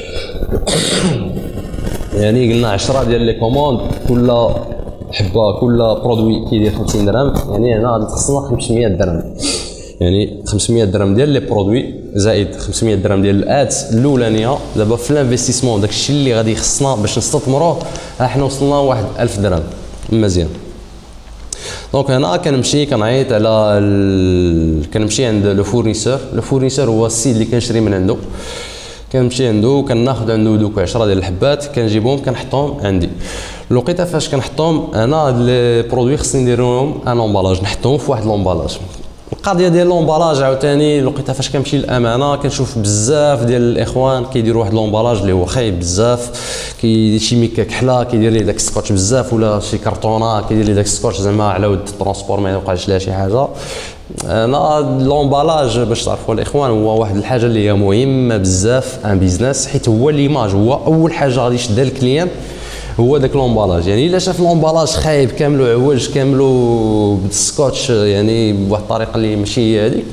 يعني قلنا عشرة ديال لي كوموند، كل حبه كل برودوي كيدير خمسين درهم، يعني هنا غادي تخصنا خمسمية درهم. يعني خمسمية درهم ديال لي برودوي زائد خمسمية درهم ديال الادز الاولانيه. دابا في الانفستيسمون داكشي اللي غادي يخصنا باش نستثمروه احنا وصلنا واحد ألف درهم مزيان. دونك هنا كنمشي كنعيط على ال... كنمشي عند لو فورنيسور. لو فورنيسور هو السيد اللي كنشري من عنده، كنمشي عنده كناخذ عنده دوك عشرة ديال الحبات كنجيبهم كنحطهم عندي. الوقيته فاش كنحطهم انا هاد لي برودوي خصني نديرهم ان امبالاج، نحطهم في واحد لومبالاج. القضيه ديال لومبالاج عاوتاني الوقيته فاش كنمشي للامانه كنشوف بزاف ديال الاخوان كيديروا واحد لومبالاج اللي هو خايب بزاف، كيدير شي ميكا كحله كيدير لي داك السكوتش بزاف ولا شي كرتونه كيدير لي داك السكوتش زعما على ود الترونسبور ما يوقعش لها شي حاجه. انا لومبالاج باش تعرفوا الاخوان هو واحد الحاجه اللي هي مهمه بزاف ان بيزنس، حيت هو ليماج، هو اول حاجه غادي يشدها الكليان هو داك لومبالاج. يعني الا شاف لومبالاج خايب كاملو عوج كاملو بالسكوتش يعني بواحد الطريقه اللي ماشي هي هذيك،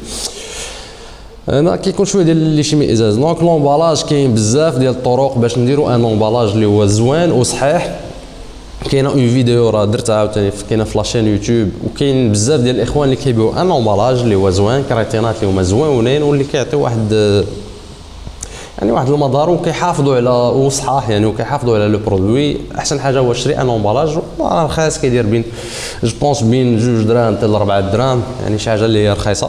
انا كيكون شويه ديال اللي شي ازاز. دونك لومبالاج كاين بزاف ديال الطرق باش نديروا ان لومبالاج اللي هو زوين وصحيح. كاينه اون فيديو راه درتها عاوتاني كاينه في لاشين يوتيوب، وكاين بزاف ديال الاخوان اللي كيبيعوا ان لومبالاج اللي هو زوين، كريتينات اللي هما زوينين واللي كيعطيو واحد يعني واحد المظهر وكيحافظوا على وصحاح يعني وكيحافظوا على لو برودوي. احسن حاجه هو شري ان امبالاج راه رخيص كيدير بين جو بونس بين جوج دراهم حتى ل أربعة دراهم، يعني شي حاجه اللي هي رخيصه.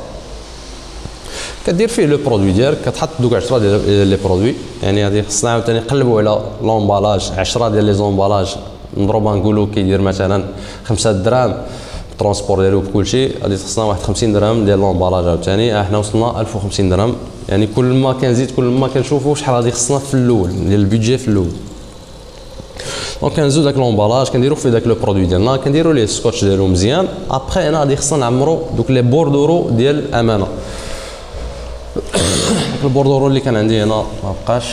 كدير فيه لو برودوي ديالك كتحط دوك عشرة ديال لي برودوي. يعني غادي خصنا عاوتاني نقلبوا على لومبالاج، عشرة ديال لي زومبالاج نضربها نقولوا كيدير مثلا خمسة دراهم الترونسبور ديالو بكلشي، غادي خصنا واحد خمسين درهم ديال لومبالاج عاوتاني. احنا وصلنا ألف وخمسين درهم. يعني كل ما كنزيد كل ما كنشوفوا شحال غادي خصنا في الاول ديال البيدجي في الاول. دونك كنزو داك لومبالاج كنديروا فيه داك لو برودوي ديالنا، كنديروا ليه السكوتش ديالو مزيان. ابخي انا غادي خصنا نعمروا دوك لي بوردورو ديال الامانه. داك البوردورو اللي كان عندي هنا ما بقاش،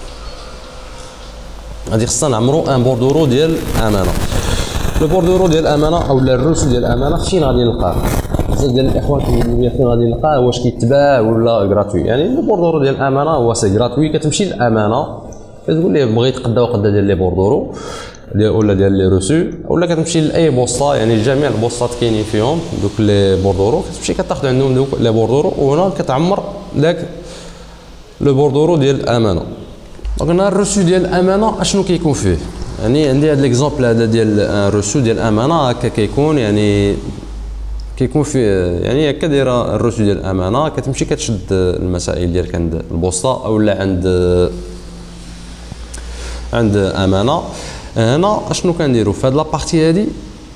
غادي خصنا نعمروا ان بوردورو ديال الامانه. لو بوردورو ديال الامانه او الرسو ديال الامانه فين غادي نلقاه؟ بزاف ديال الاخوان كيقولوا لي فين غادي نلقاه، واش كيتباع ولا غراتوي؟ يعني لو بوردورو ديال الامانه هو سي غراتوي. كتمشي للامانه كتقول ليه بغيت قدا وقدا ديال لي بوردورو ديال ولا ديال لي روسو، ولا كتمشي لاي بوسطه يعني جميع البوسطات كاينين فيهم دوك لي بوردورو، كتمشي كتاخذ عندهم دوك لي بوردورو وهنا كتعمر داك لو بوردورو ديال الامانه. دونك هنا الروسو ديال الامانه اشنو كيكون فيه؟ يعني عندي هذا ليكزومبل هذا ديال الروسو ديال الامانه هكا كيكون يعني كيكون فيه يعني هكا دايره الروسو ديال الامانه. كتمشي كتشد المسائل ديالك عند البوسطه اولا عند عند امانه. هنا اشنو كنديروا في هاد لابارتي هادي؟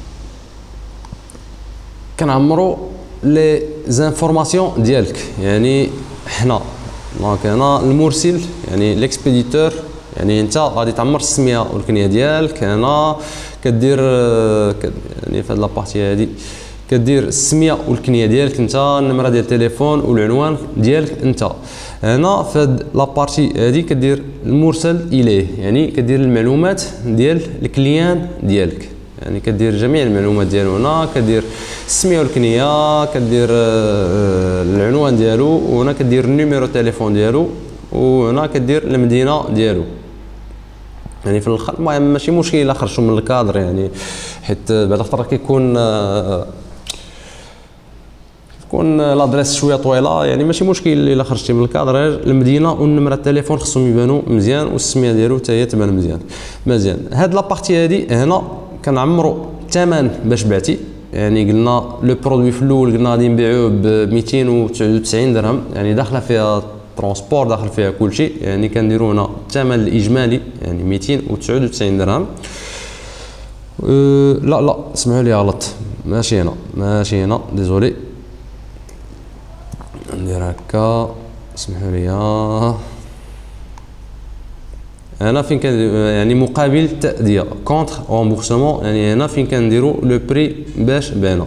كنعمروا لي زانفورماسيون ديالك. يعني حنا دونك هنا المرسل يعني ليكسبيديتور، يعني انت غادي تعمر السميه والكنيه ديالك. هنا كدير يعني في هاد لابارتي هادي كدير السميه والكنيه ديالك انت، النمره ديال التليفون والعنوان ديالك انت. هنا في هاد لابارتي هادي كدير المرسل اليه، يعني كدير المعلومات ديال الكليان ديالك، يعني كدير جميع المعلومات ديالو. هنا كدير السميه والكنيه، كدير العنوان ديالو، وهنا كدير النيميرو تليفون ديالو، وهنا كدير المدينه ديالو. يعني في الاخر المهم ماشي مشكل الا خرجوا من الكادر، يعني حيت بعد الفتره كيكون كون لادريس شويه طويله، يعني ماشي مشكل الا خرجتي من الكادر. المدينه والنمره التليفون خصهم يبانوا مزيان، والسميه ديالو حتى هي تبان مزيان مزيان. هاد لابارتي هادي هنا كنعمروا الثمن باش بعتي. يعني قلنا لو برودوي في الاول قلنا غادي نبيعوه ب مئتين وتسعة وتسعين درهم، يعني داخله فيها ترونسبور داخل فيها كلشي. يعني كنديروا هنا الثمن الاجمالي يعني مئتين وتسعة وتسعين درهم. أه لا لا اسمحوا لي غلط، ماشي هنا ماشي هنا ديزولي، ندير هكا اسمحوا لي. هنا فين كان يعني مقابل التأدية كونتر رومبورسمون، يعني هنا فين كنديرو لو بري باش بانا.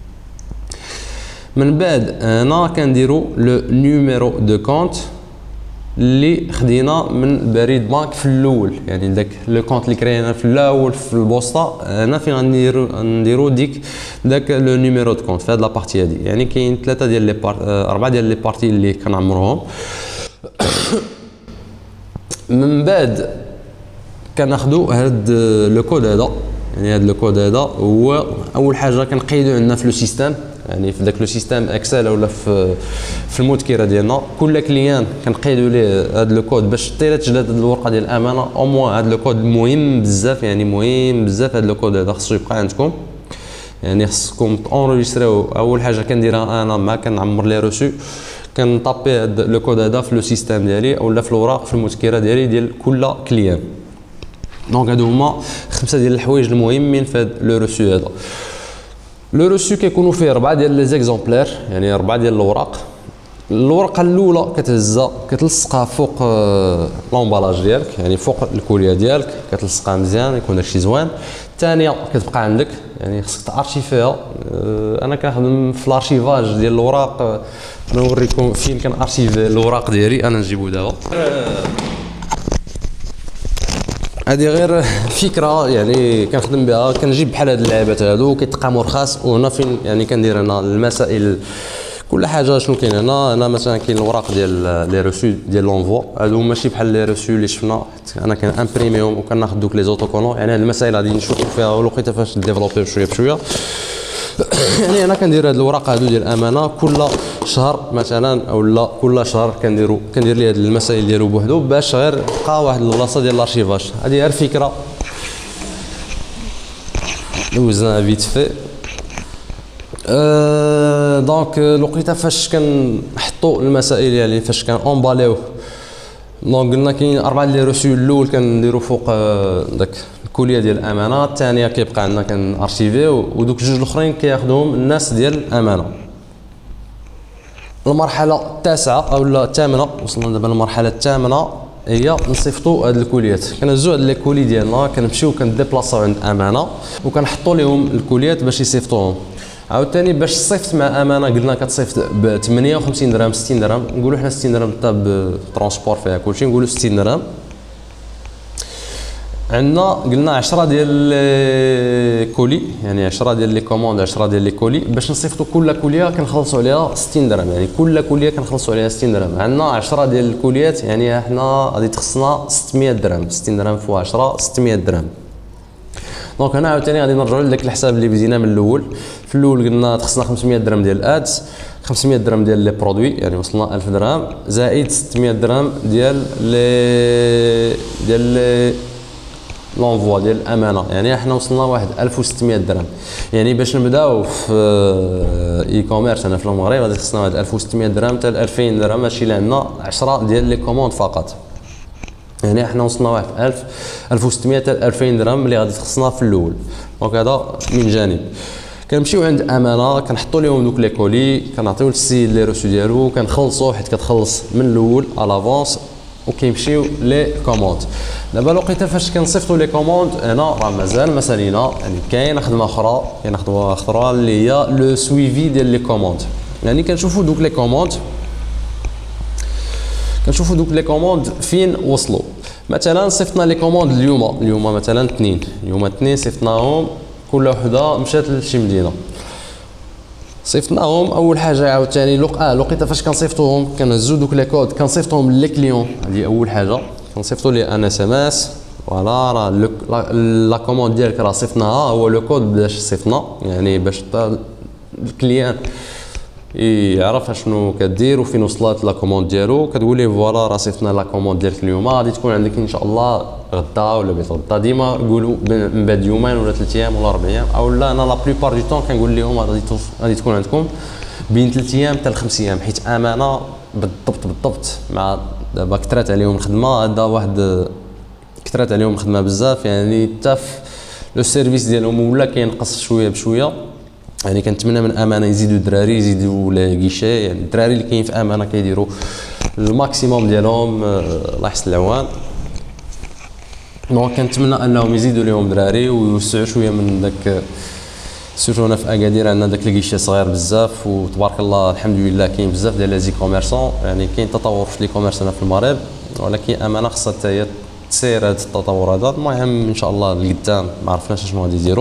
من بعد هنا كنديرو لو نيميرو دو كونت اللي خدينا من بريد بنك في الاول، يعني داك لو كونت اللي كرينا في الاول في البوسطه، هنا فين غنديرو نديرو ديك داك لو نيميرو دو كونت في هاد لابارتي هادي. يعني كاين ثلاثه ديال لي بار اربعه ديال لي بارتي اللي كنعمروهم. من بعد كناخدو هاد لو كود هذا، يعني هاد لو كود هذا هو اول حاجه كنقيدو عندنا في لو سيستيم، يعني في داك لو سيستيم اكسل ولا في في المذكره ديالنا. كل كليان كنقيدوا ليه هذا لو كود باش حتى تجدد الورقه ديال الامانه. او موان هذا لو كود مهم بزاف، يعني مهم بزاف هذا لو كود هذا خصو يبقى عندكم. يعني خصكم تونجستريو. اول حاجه كنديرها انا ما كنعمر لي روسو، كنطابي هذا لو كود هذا في لو سيستيم ديالي اولا في الوراق في المذكره ديالي ديال كل كليان. دونك هادو هما خمسه ديال الحوايج المهمين في هذا لو روسو هذا. لو روسو كيكونوا فيه اربعه ديال لي زيكزومبلير، يعني اربعه ديال الوراق. الورقه الاولى كتهزها كتلصقها فوق لومبالاج ديالك، يعني فوق الكوليه ديالك كتلصقها مزيان يكون داكشي زوين. الثانيه كتبقى عندك، يعني خصك تارشيفيها. انا كنخدم في الارشيفاج ديال الوراق، نوريكم فين كنارشيفي الوراق ديالي. انا نجيبو دابا. هذه غير فكره يعني كنخدم بها، كنجيب بحال هاد اللعيبات هادو كيتقاموا رخاص. وهنا فين يعني كندير هنا المسائل كل حاجه شنو كاين هنا. هنا مثلا كاين الوراق ديال لي روسو ديال لونفوا، هادو ماشي بحال لي روسو اللي شفنا، انا كنامبريميهم وكناخذ دوك لي زوتوكولون. يعني هاد المسائل غادي نشوفوا فيها ولقيت فاش ديفلوبي بشويه بشويه. يعني انا كندير هاد الوراق هادو ديال الامانه كل شهر مثلا اولا كل شهر كنديرو كندير لي هاد المسائل ديالو بوحدو باش غير تبقى واحد البلاصه ديال الارشيفاج. هادي غير فكره دوزنا فيت في. أه دونك لقيتها فاش كنحطوا المسائل، يعني فاش كان اونباليو. دونك قلنا كاين اربعه لي روسو. الاول كنديرو فوق داك الكوليه ديال الامانه، الثانيه كيبقى عندنا كنارشيفيو، ودوك جوج الاخرين كياخذوهم الناس ديال الامانه. المرحله التاسعه اولا الثامنه، وصلنا دابا للمرحله الثامنه، هي نصيفطوا هاد الكوليات. كنهزوا هاد لي كولي ديالنا كنمشيو كنديبلاصاو عند امانه وكنحطوا لهم الكوليات باش يصيفطوهم. عاوتاني باش تصيفط مع امانه قلنا كتصيفط ب ثمانية وخمسين درهم ستين درهم، نقولوا حنا ستين درهم حتى بترونسبور فيها كلشي، نقولوا ستين درهم. عندنا قلنا عشرة ديال لي كولي، يعني عشرة ديال لي كوموند، عشرة ديال لي كولي باش نصيفطوا كل كوليه كنخلصوا عليها ستين درهم، يعني كل كوليه كنخلصوا عليها ستين درهم. عندنا عشرة ديال الكوليات، يعني حنا غادي تخصنا ستمية درهم، ستين درهم فوق عشرة ستمية درهم. دونك هنا عاوتاني غادي نرجعوا لذاك الحساب اللي بدينا من الاول. في الاول قلنا تخصنا خمسمية درهم ديال الادز، خمسمية درهم ديال لي برودوي، يعني وصلنا ألف درهم، زائد ستمية درهم ديال لي ديال لي لونفوا ديال الامانه، يعني احنا وصلنا واحد ألف وستمية درهم. يعني باش نبداو في اي كوميرس هنا في المغرب غادي خصنا واحد ألف وستمية درهم حتى ألفين درهم، ماشي اللي عندنا عشرة ديال لي كوموند فقط. يعني احنا وصلنا واحد ألف ألف وستمية حتى ألفين درهم اللي غادي تخصنا في الاول. دونك هذا من جانب. كنمشيو عند امانه كنحطوا لهم دوك لي كولي، كنعطيو للسيد لي روسو ديالو، كنخلصوا حيت كتخلص من الاول على لافونس، وكيمشيو لي كوموند. دابا لقيت فاش كنصيفطوا لي كوموند هنا راه مازال ما سالينا، يعني كاينه خدمه اخرى، كاينه خدمه اخرى اللي هي لو سويفي ديال لي كوموند. يعني كنشوفوا دوك لي كوموند كنشوفوا دوك لي كوموند فين وصلوا. مثلا صيفطنا لي كوموند اليوم اليوم مثلا اثنين اليوم اثنين صيفطناهم، كل وحده مشات لشي مدينه صيفطناهم. اول حاجه عاوتاني لق اه لقيت فاش كنصيفطوهم كنهزوا دوك لي كود كنصيفطوهم لي كليون. هذه اول حاجه كنصيفطوا لي ان اس ام اس، فوالا راه لا كوموند ديالك راه صيفطناها، هو لو كود باش صيفطنا، يعني باش الكليان يعرف شنو كدير وفين وصلت لا كوموند ديالو. كتقول ليه فوالا راه صيفطنا لا كوموند ديالك اليوم، غادي تكون عندك ان شاء الله غدا ولا بيت غدا. ديما نقولوا من بعد يومين ولا ثلاث ايام ولا اربع ايام، او لا انا لا بليبار دو طون كنقول لهم غادي غادي تكون عندكم بين ثلاث ايام حتى خمس ايام، حيت امانه بالضبط بالضبط مع دابا كثرات عليهم الخدمه. هذا واحد كثرات عليهم الخدمه بزاف، يعني حتى لو سيرفيس ديالهم ولا كينقص شويه بشويه. يعني كنتمنى من امانه يزيدوا الدراري، يزيدوا لي كيشي، يعني الدراري اللي كاين في امانه كيديروا الماكسيموم ديالهم، الله يحسن العوان. دونك كنتمنى انهم يزيدوا لهم دراري ويوسعوا شويه من داك، سيرتو هنا في اكادير عندنا داك الكيشي صغير بزاف، وتبارك الله الحمد لله كاين بزاف ديال لي زي كوميرسون، يعني كاين تطور في لي كوميرس هنا في المغرب، ولكن امانه خاصها حتى هي تسير هذا التطور هذا. المهم ان شاء الله لقدام ما عرفناش شنو غادي يديروا.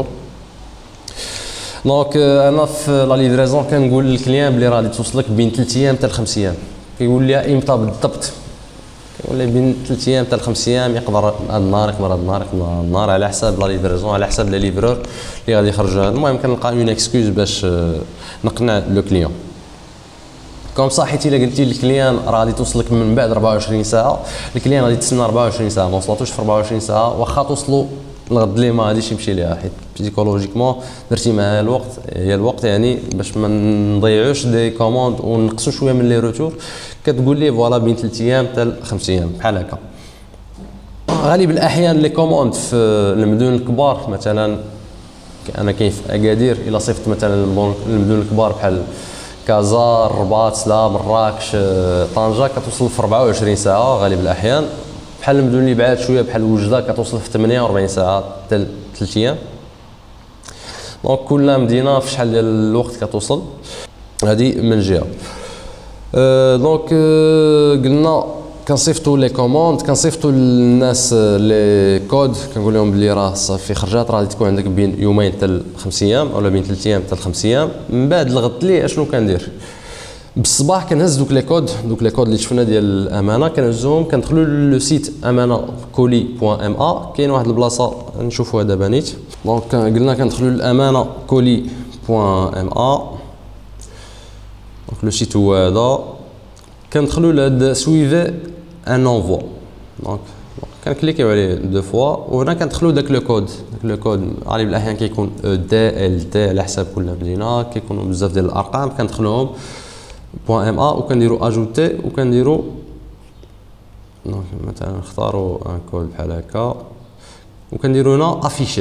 دونك انا في لا ليفريزون كنقول للكليان بلي راه غادي توصلك بين ثلاث ايام حتى خمس ايام، كيقول لي امتى بالضبط، كيقول لي بين ثلاث ايام حتى خمس ايام، يقدر هذا النهار يقدر هذا النهار يقدر هذا النهار، على حساب لا ليفريزون على حساب لي ليفرور اللي غادي يخرجوا. المهم كنلقى اون اكسكوز باش نقنع لو كليون. كوم صح حيت الا قلتي للكليان راه غادي توصلك من بعد أربعة وعشرين ساعه، الكليان غادي تسنى أربعة وعشرين ساعه، ما وصلتوش في أربعة وعشرين ساعه واخا توصلوا الغد ليه ما غاديش يمشي ليها، حيت بسيكولوجيكمون درتي معاها الوقت، هي الوقت يعني باش ما نضيعوش دي كوموند ونقصوا شويه من لي روتور، كتقول ليه فوالا بين ثلاث ايام حتى خمس ايام بحال هكا. غالب الاحيان لي كوموند في المدن الكبار، مثلا انا كاين في اكادير، الا صيفط مثلا المدن الكبار بحال كازا، الرباط، سلا، مراكش، طنجه، كتوصل في أربعة وعشرين ساعه غالب الاحيان. بحال المدن اللي بعاد شويه بحال وجده كتوصل في ثمانية وأربعين ساعه حتى ثلاث ايام. دونك كل مدينه في شحال ديال الوقت كتوصل، هذه من جهه. أه دونك أه قلنا كنصيفطوا لي كوموند، كنصيفطوا للناس لي كود، كنقول لهم بلي راه صافي خرجات، راه غادي تكون عندك بين يومين حتى خمس ايام، اولا بين ثلاث ايام حتى خمس ايام. من بعد الغد ليه اشنو كندير؟ بالصباح كنهز دوك لي كود، دوك لي كود اللي شفنا ديال الامانه كنهزوهم، كندخلوا لو سيت امانه كولي بوان ام ا، كاين واحد البلاصه نشوفوها دابا نيت. دونك قلنا كندخلوا للامانه كولي بوان ام ا، دونك لو سيت هو هذا، كندخلوا لهاد سويفي ان انفوا، دونك كنكليكيو عليه دو فوا، وهنا كندخلوا داك لو كود، داك لو كود غالب الاحيان كيكون دي ال تي على حساب كل مدينه، كيكونوا بزاف ديال الارقام، كندخلوهم بوان ام ا وكنديروا اجوتي وكنديروا، دونك مثلا نختاروا ان كود بحال هكا وكنديروا هنا افيشي.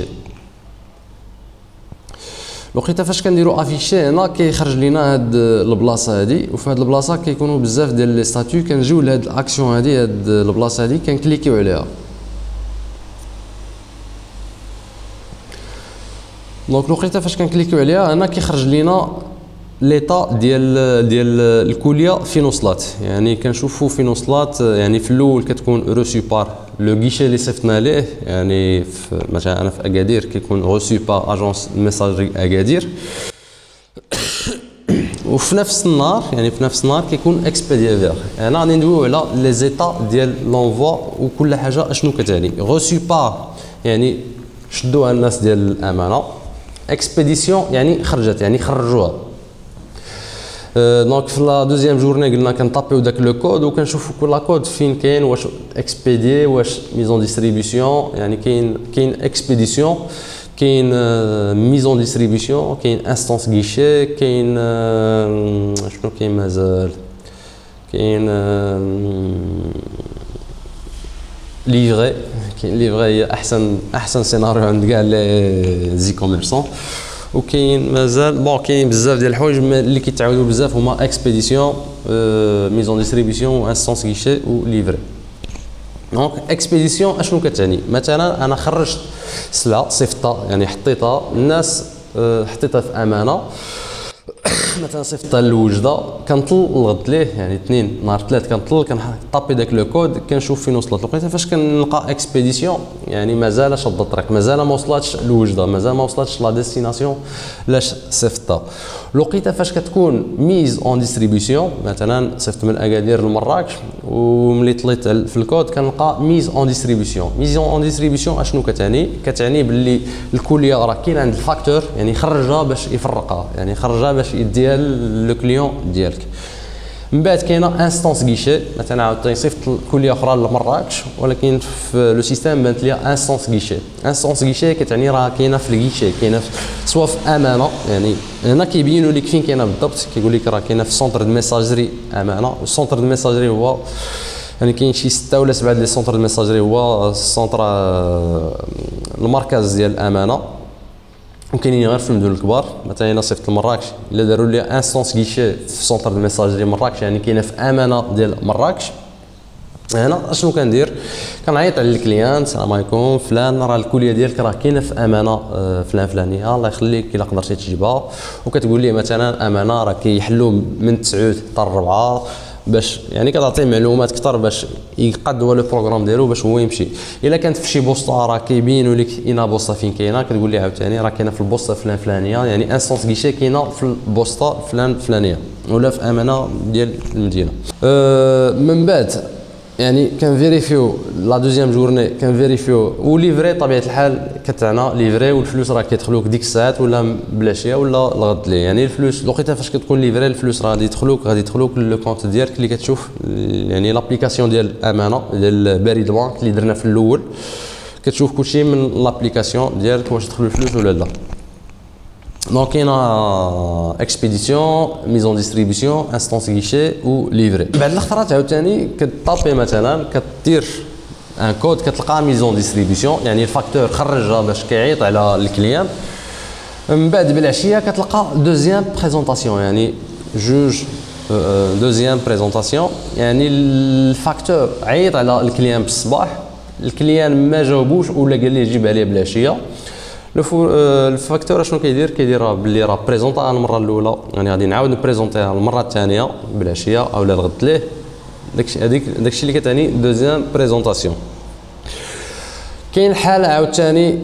لقيت فاش كنديروا افيشي هنا كيخرج لينا هاد البلاصه هادي، وفي هاد البلاصه كيكونوا بزاف ديال لي ستاتيو، كنجيو لهاد الاكسيون هادي، هاد البلاصه هادي كنكليكيو عليها. دونك لقيت فاش كنكليكيو عليها هنا كيخرج لينا ليطا ديال ديال الكليه فين وصلات، يعني كنشوفوا فين وصلات. يعني في الاول كتكون روسي بار لو غيشي اللي صيفطنا ليه، يعني مثلا انا في اكادير كيكون روسي بار اجونس ميساجري اكادير، وفي نفس النهار يعني في نفس النهار كيكون اكسبيديا فيغ. انا غادي ندويو على لي زيتا ديال لونفوا وكل حاجه اشنو كتعني. روسي بار يعني شدوها الناس ديال الامانه، اكسبيديسيون يعني خرجت يعني خرجوها. دونك في لا دوزيام جورني قلنا كنطابيو داك لو كود وكنشوفوا كل كود فين كاين، واش اكسبيديي واش ميزون ديستريبيسيون، يعني كاين كاين اكسبيديسيون، كاين ميزون ديستريبيسيون، كاين انستانس غيشي، كاين شنو كاين مازال، كاين ليفري، كاين ليفري هي احسن احسن سيناريو عند كاع لي زي كوميرسون، وكاين مازال بون كاين بزاف ديال الحوايج اللي كيتعاودوا بزاف هما اكسبيديسيون، ميزون ديستريبيسيون، انستانس غيشي وليفري. دونك اكسبيديسيون اشنو كتعني؟ مثلا انا خرجت سلعه صيفطها يعني حطيتها الناس، حطيتها في امانه مثلا صيفطها لوجده، كنطل الغد ليه يعني اثنين نهار ثلاث كنطل كنطابي داك لو كود كنشوف فين وصلت. لقيتها فاش كنلقى اكسبيديسيون يعني مازال شاد الطريق، مازال ما وصلتش لوجده، مازال ما وصلتش لا ديستيناسيون لاش صيفطها. لقيتها فاش كتكون ميز اون ديستريبيسيون، مثلا صيفط من اكادير لمراكش وملي طليت في الكود كنلقى ميز اون ديستريبيسيون. ميز اون ديستريبيسيون اشنو كتعني؟ كتعني باللي الكليه راه كاين عند الفاكتور يعني خرجها باش يفرقها، يعني خرجها باش يديها لو كليون ديالك. من بعد كاينه انستانس غيشي، مثلا عاوتاني صيفط كليه اخرى لمراكش ولكن في لو سيستيم بانت ليا انستانس غيشي. انستانس غيشي كتعني راه كاينه في الغيشي، كاينه سواء في امانه، يعني هنا كيبينوا لك فين كاينه بالضبط، كيقول لك راه كاينه في سونتر دو ميساجري امانه. السونتر دو ميساجري هو يعني كاين شي ستة ولا سبعة ديال سونتر دو ميساجري، هو السونتر المركز ديال الامانه، وكاينين غير في المدن الكبار. مثلا انا صيفط لمراكش الا داروا لي انستانس غيشي في سونتر دو ميساجري مراكش، يعني كاينه في امانه ديال مراكش. هنا اشنو كندير؟ كنعيط على الكليان، السلام عليكم فلان، راه الكليه ديالك راه كاينه في امانه فلان فلانيه، الله يخليك الا قدرتي تجيبها. وكتقول لي مثلا امانه راه كيحلوا من تسعود حتى الربعه، باش يعني كتعطيه معلومات اكثر باش يقاد هو لو بروغرام ديالو باش هو يمشي. الا كانت في شي بوسطه راه كيبينوا لك اين بوسطه فين كاينه، كتقول لي عاوتاني راه كاينه في البوسطه فلان فلانيه، يعني انستونس كيشي كاينه في البوسطه فلان فلانيه ولا في امانه ديال المدينه. أه من بعد يعني كنفيريفيو لا دوزيام جورني، كنفيريفيو وليفري طبيعه الحال كتعنا ليفري والفلوس راه كيدخلوك ديك الساعات ولا بلاشيه ولا الغد ليه. يعني الفلوس الوقيته فاش كتكون ليفري الفلوس راه غادي يدخلوك غادي يدخلوك لو كونت ديالك اللي كتشوف يعني لابليكاسيون ديال الامانه ديال بريد بانك اللي درنا في الاول، كتشوف كلشي من لابليكاسيون ديالك واش دخلوا الفلوس ولا لا. دونك كاينه اكسبيديسيون، ميزون ديستريبيسيون، انستونس غيشي و ليفري. بعد الاخرات عاوتاني كطابي مثلا كدير ان كود كتلقى ميزون ديستريبيسيون، يعني الفاكتور خرجها باش كيعيط على الكليان. من بعد بالعشيه كتلقى دوزيام بريزونطاسيون، يعني جوج دوزيام بريزونطاسيون، يعني الفاكتور عيط على الكليان بالصباح، الكليان ما جاوبوش ولا قال ليه جيب عليه بالعشيه. الفاكتور شنو كيدير؟ كيدير باللي راه بريزونطاها المره الاولى، يعني غادي نعاود نبريزونطيها المره الثانيه بالعشيه او الغد ليه. داكشي هذيك داكشي اللي كتعني دوزيام بريزونطاسيون. كاين حاله عاوتاني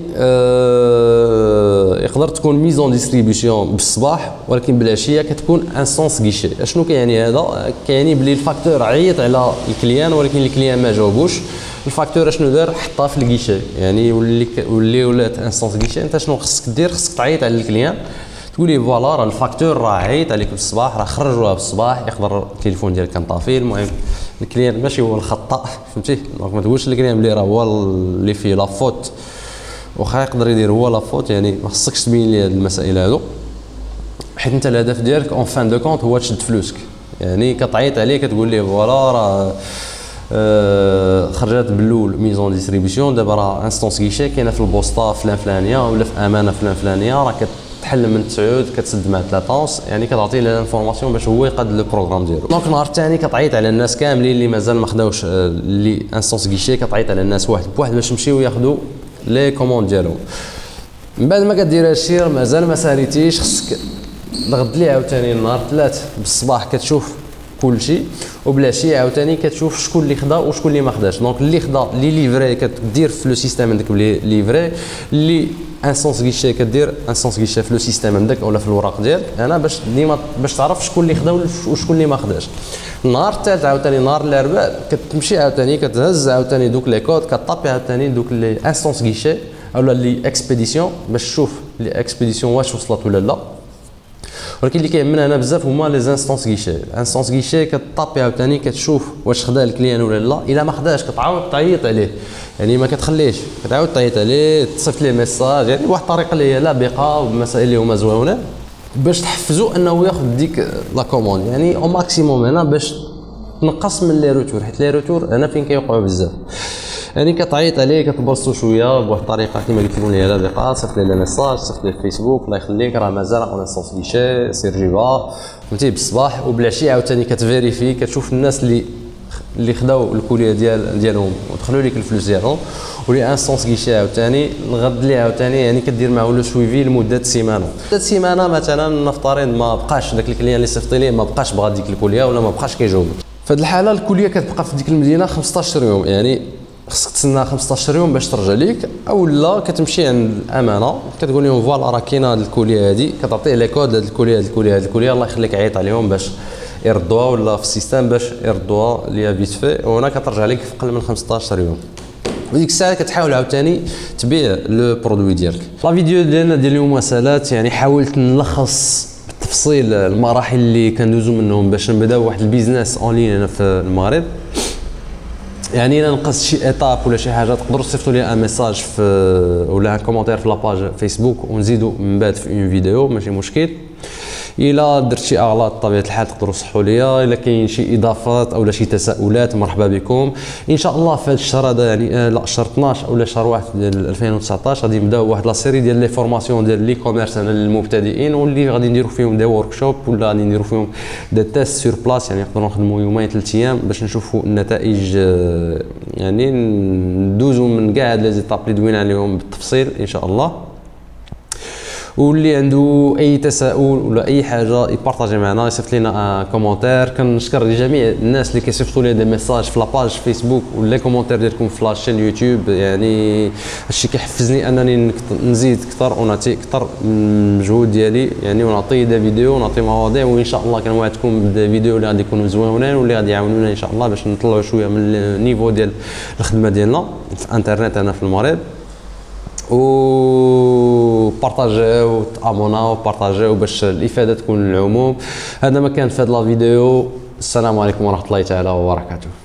أه يقدر تكون ميزون ديستريبيسيون بالصباح ولكن بالعشيه كتكون انستونس غيشي. اشنو كيعني هذا؟ كيعني بلي الفاكتور عيط على الكليان ولكن الكليان ما جاوبوش. الفاكتور اشنو دار؟ حطها في الكيشي، يعني ولي ولي ولات انستونس غيشي. انت شنو خصك دير؟ خصك تعيط على الكليان تقول ليه فوالا راه الفاكتور راه عيط عليك بالصباح، راه خرجوها بالصباح، يقدر التليفون ديالك كان طافي. المهم الكليان ماشي هو الخطا، فهمتي؟ دونك ما تقولش للكليان بلي راه هو اللي فيه لا فوت، واخا يقدر يدير هو لا فوت، يعني ما خصكش تبين ليه هاد المسائل هادو، حيت انت الهدف ديالك اون فان دو كونت هو تشد فلوسك. يعني كتعيط عليه كتقول ليه فوالا راه أه خرجت بالاول ميزون ديستريبيسيون، دابا راه انستونس غيشي كاينه في البوسطه فلان فلانيه ولا في امانه فلان فلانيه، راه كتحل من تسعود كتسد مع ثلاثة، يعني كتعطيه لانفورماسيون باش هو يقاد لو بروغرام ديالو. دونك النهار الثاني كتعيط على الناس كاملين اللي مازال ما خداوش اللي انستونس غيشي، كتعيط على الناس واحد بواحد باش يمشيو ياخذوا لي كوموند ديالهم. من بعد ما كدير هادشي مازال ما ساليتيش، خصك الغد ليه عاوتاني النهار الثلاث بالصباح كتشوف كلشي، وبالعشيه عاوتاني كتشوف شكون اللي خدا وشكون اللي ما خداش. دونك اللي خدا اللي ليفري كدير في لو سيستيم عندك بلي ليفري، اللي انستونس غيشي كدير انستونس غيشي في لو سيستيم عندك ولا في الوراق ديالك، انا باش ديما باش تعرف شكون اللي خدا وشكون اللي ما خداش. النهار الثالث عاوتاني نهار الاربعاء كتمشي عاوتاني كتهز عاوتاني دوك لي كود، كطابي عاوتاني دوك لي انستونس غيشي اولا لي اكسبيديسيون باش تشوف لي اكسبيديسيون واش وصلت ولا لا. ولكن اللي كيهمنا هنا بزاف هما لي زانستونس غيشي. انستونس غيشي كطابي عاوتاني كتشوف واش خدا الكليان ولا لا، الا ما خداش كتعاود تعيط عليه، يعني ما كتخليش، كتعاود تعيط عليه تصيفط ليه ميساج، يعني واحد الطريقه اللي هي لابقه وبمسائل اللي هما زوينين باش تحفزوا انه ياخذ ديك لا كوموند، يعني او ماكسيموم هنا باش تنقص من لي روتور، حيت لي روتور هنا فين كيوقعوا بزاف. يعني كتعيط عليه كتبرسو شويه بواحد الطريقه كيما قلت لكم لي لا بقى، صيفط ليه ميساج، صيفط ليه فيسبوك، الله يخليك راه مازال اون انستونس غيشي سير جيبها، فهمتي؟ بالصباح وبالعشيه عاوتاني كتفيريفي كتشوف الناس اللي اللي خداو الكليه ديال ديالهم ودخلوا لك الفلوس ديالهم، ولي انستونس غيشي عاوتاني الغد ليه عاوتاني يعني كدير معاه لو سويفي لمده سيمانه. مده سيمانه مثلا نفترض ما بقاش داك الكليان اللي صيفطي ليه ما بقاش بغا ديك الكليه ولا ما بقاش كيجاوب، في هذه الحاله الكليه كتبقى في ديك المدينه خمسطاش يوم، يعني خصك تسنى خمسطاش يوم باش ترجع ليك، اولا كتمشي عند الامانه كتقول لهم فوالا راه كاينه هذه الكليه هذه، كتعطيه لي كود هذه الكليه هذه الكليه هذه الكليه، الله يخليك عيط عليهم باش يردوها ولا في السيستم باش يردوها ليا فيت في، وهنا كترجع لك في اقل من خمسطاش يوم. وديك الساعه كتحاول عاوتاني تبيع لو برودوي ديالك. لا فيديو ديالنا ديال اليوم وصلات، يعني حاولت نلخص بالتفصيل المراحل اللي كندوزو منهم باش نبداو واحد البيزنس اون لين هنا في المغرب. يعني الا نقص شي ايطاب ولا شي حاجه تقدروا تصيفطوا لي ان ميساج في ولا ان كومونتير في لاباج فيسبوك ونزيدوا من بعد في اون فيديو، ماشي مشكل. الى درت شي اغلاط بطبيعه الحال تقدروا تصحوا ليا، الا كاين شي اضافات او شي تساؤلات مرحبا بكم ان شاء الله. في هذا الشهر هذا يعني آه لا شهر اثناش او شهر واحد ديال ألفين وتسعطاش غادي نبداو واحد لا سيري ديال لي فورماسيون ديال لي كوميرس انا للمبتدئين، واللي غادي نديروا فيهم دي ورك شوب ولا غادي نديروا فيهم دي تيست سور بلاص، يعني نقدروا نخدموا يومين ثلاث ايام باش نشوفوا النتائج، آه يعني ندوزوا من كاع هاد لي زيتاب اللي دوينا عليهم بالتفصيل ان شاء الله. واللي عنده اي تساؤل ولا اي حاجه يبارطاجي معنا، يصيفط لنا كومونتير. كنشكر لجميع الناس اللي كيصيفطوا لي دي ميساج في لاباج فيسبوك ولا لي كومونتير ديالكم في لاشين يوتيوب، يعني هادشي كيحفزني انني نزيد اكثر ونعطي اكثر من المجهود ديالي، يعني ونعطي دي فيديو ونعطي مواضيع، وان شاء الله كنوعدكم بدي فيديو اللي غادي يكونوا زوينين واللي غادي يعاونونا ان شاء الله باش نطلعوا شويه من النيفو ديال الخدمه ديالنا في انترنت انا في المغرب. و بارطاجيو تابوناو بارطاجيو باش الافاده تكون للعموم. هذا ما كان في هذه لا فيديو. السلام عليكم ورحمه الله تعالى وبركاته.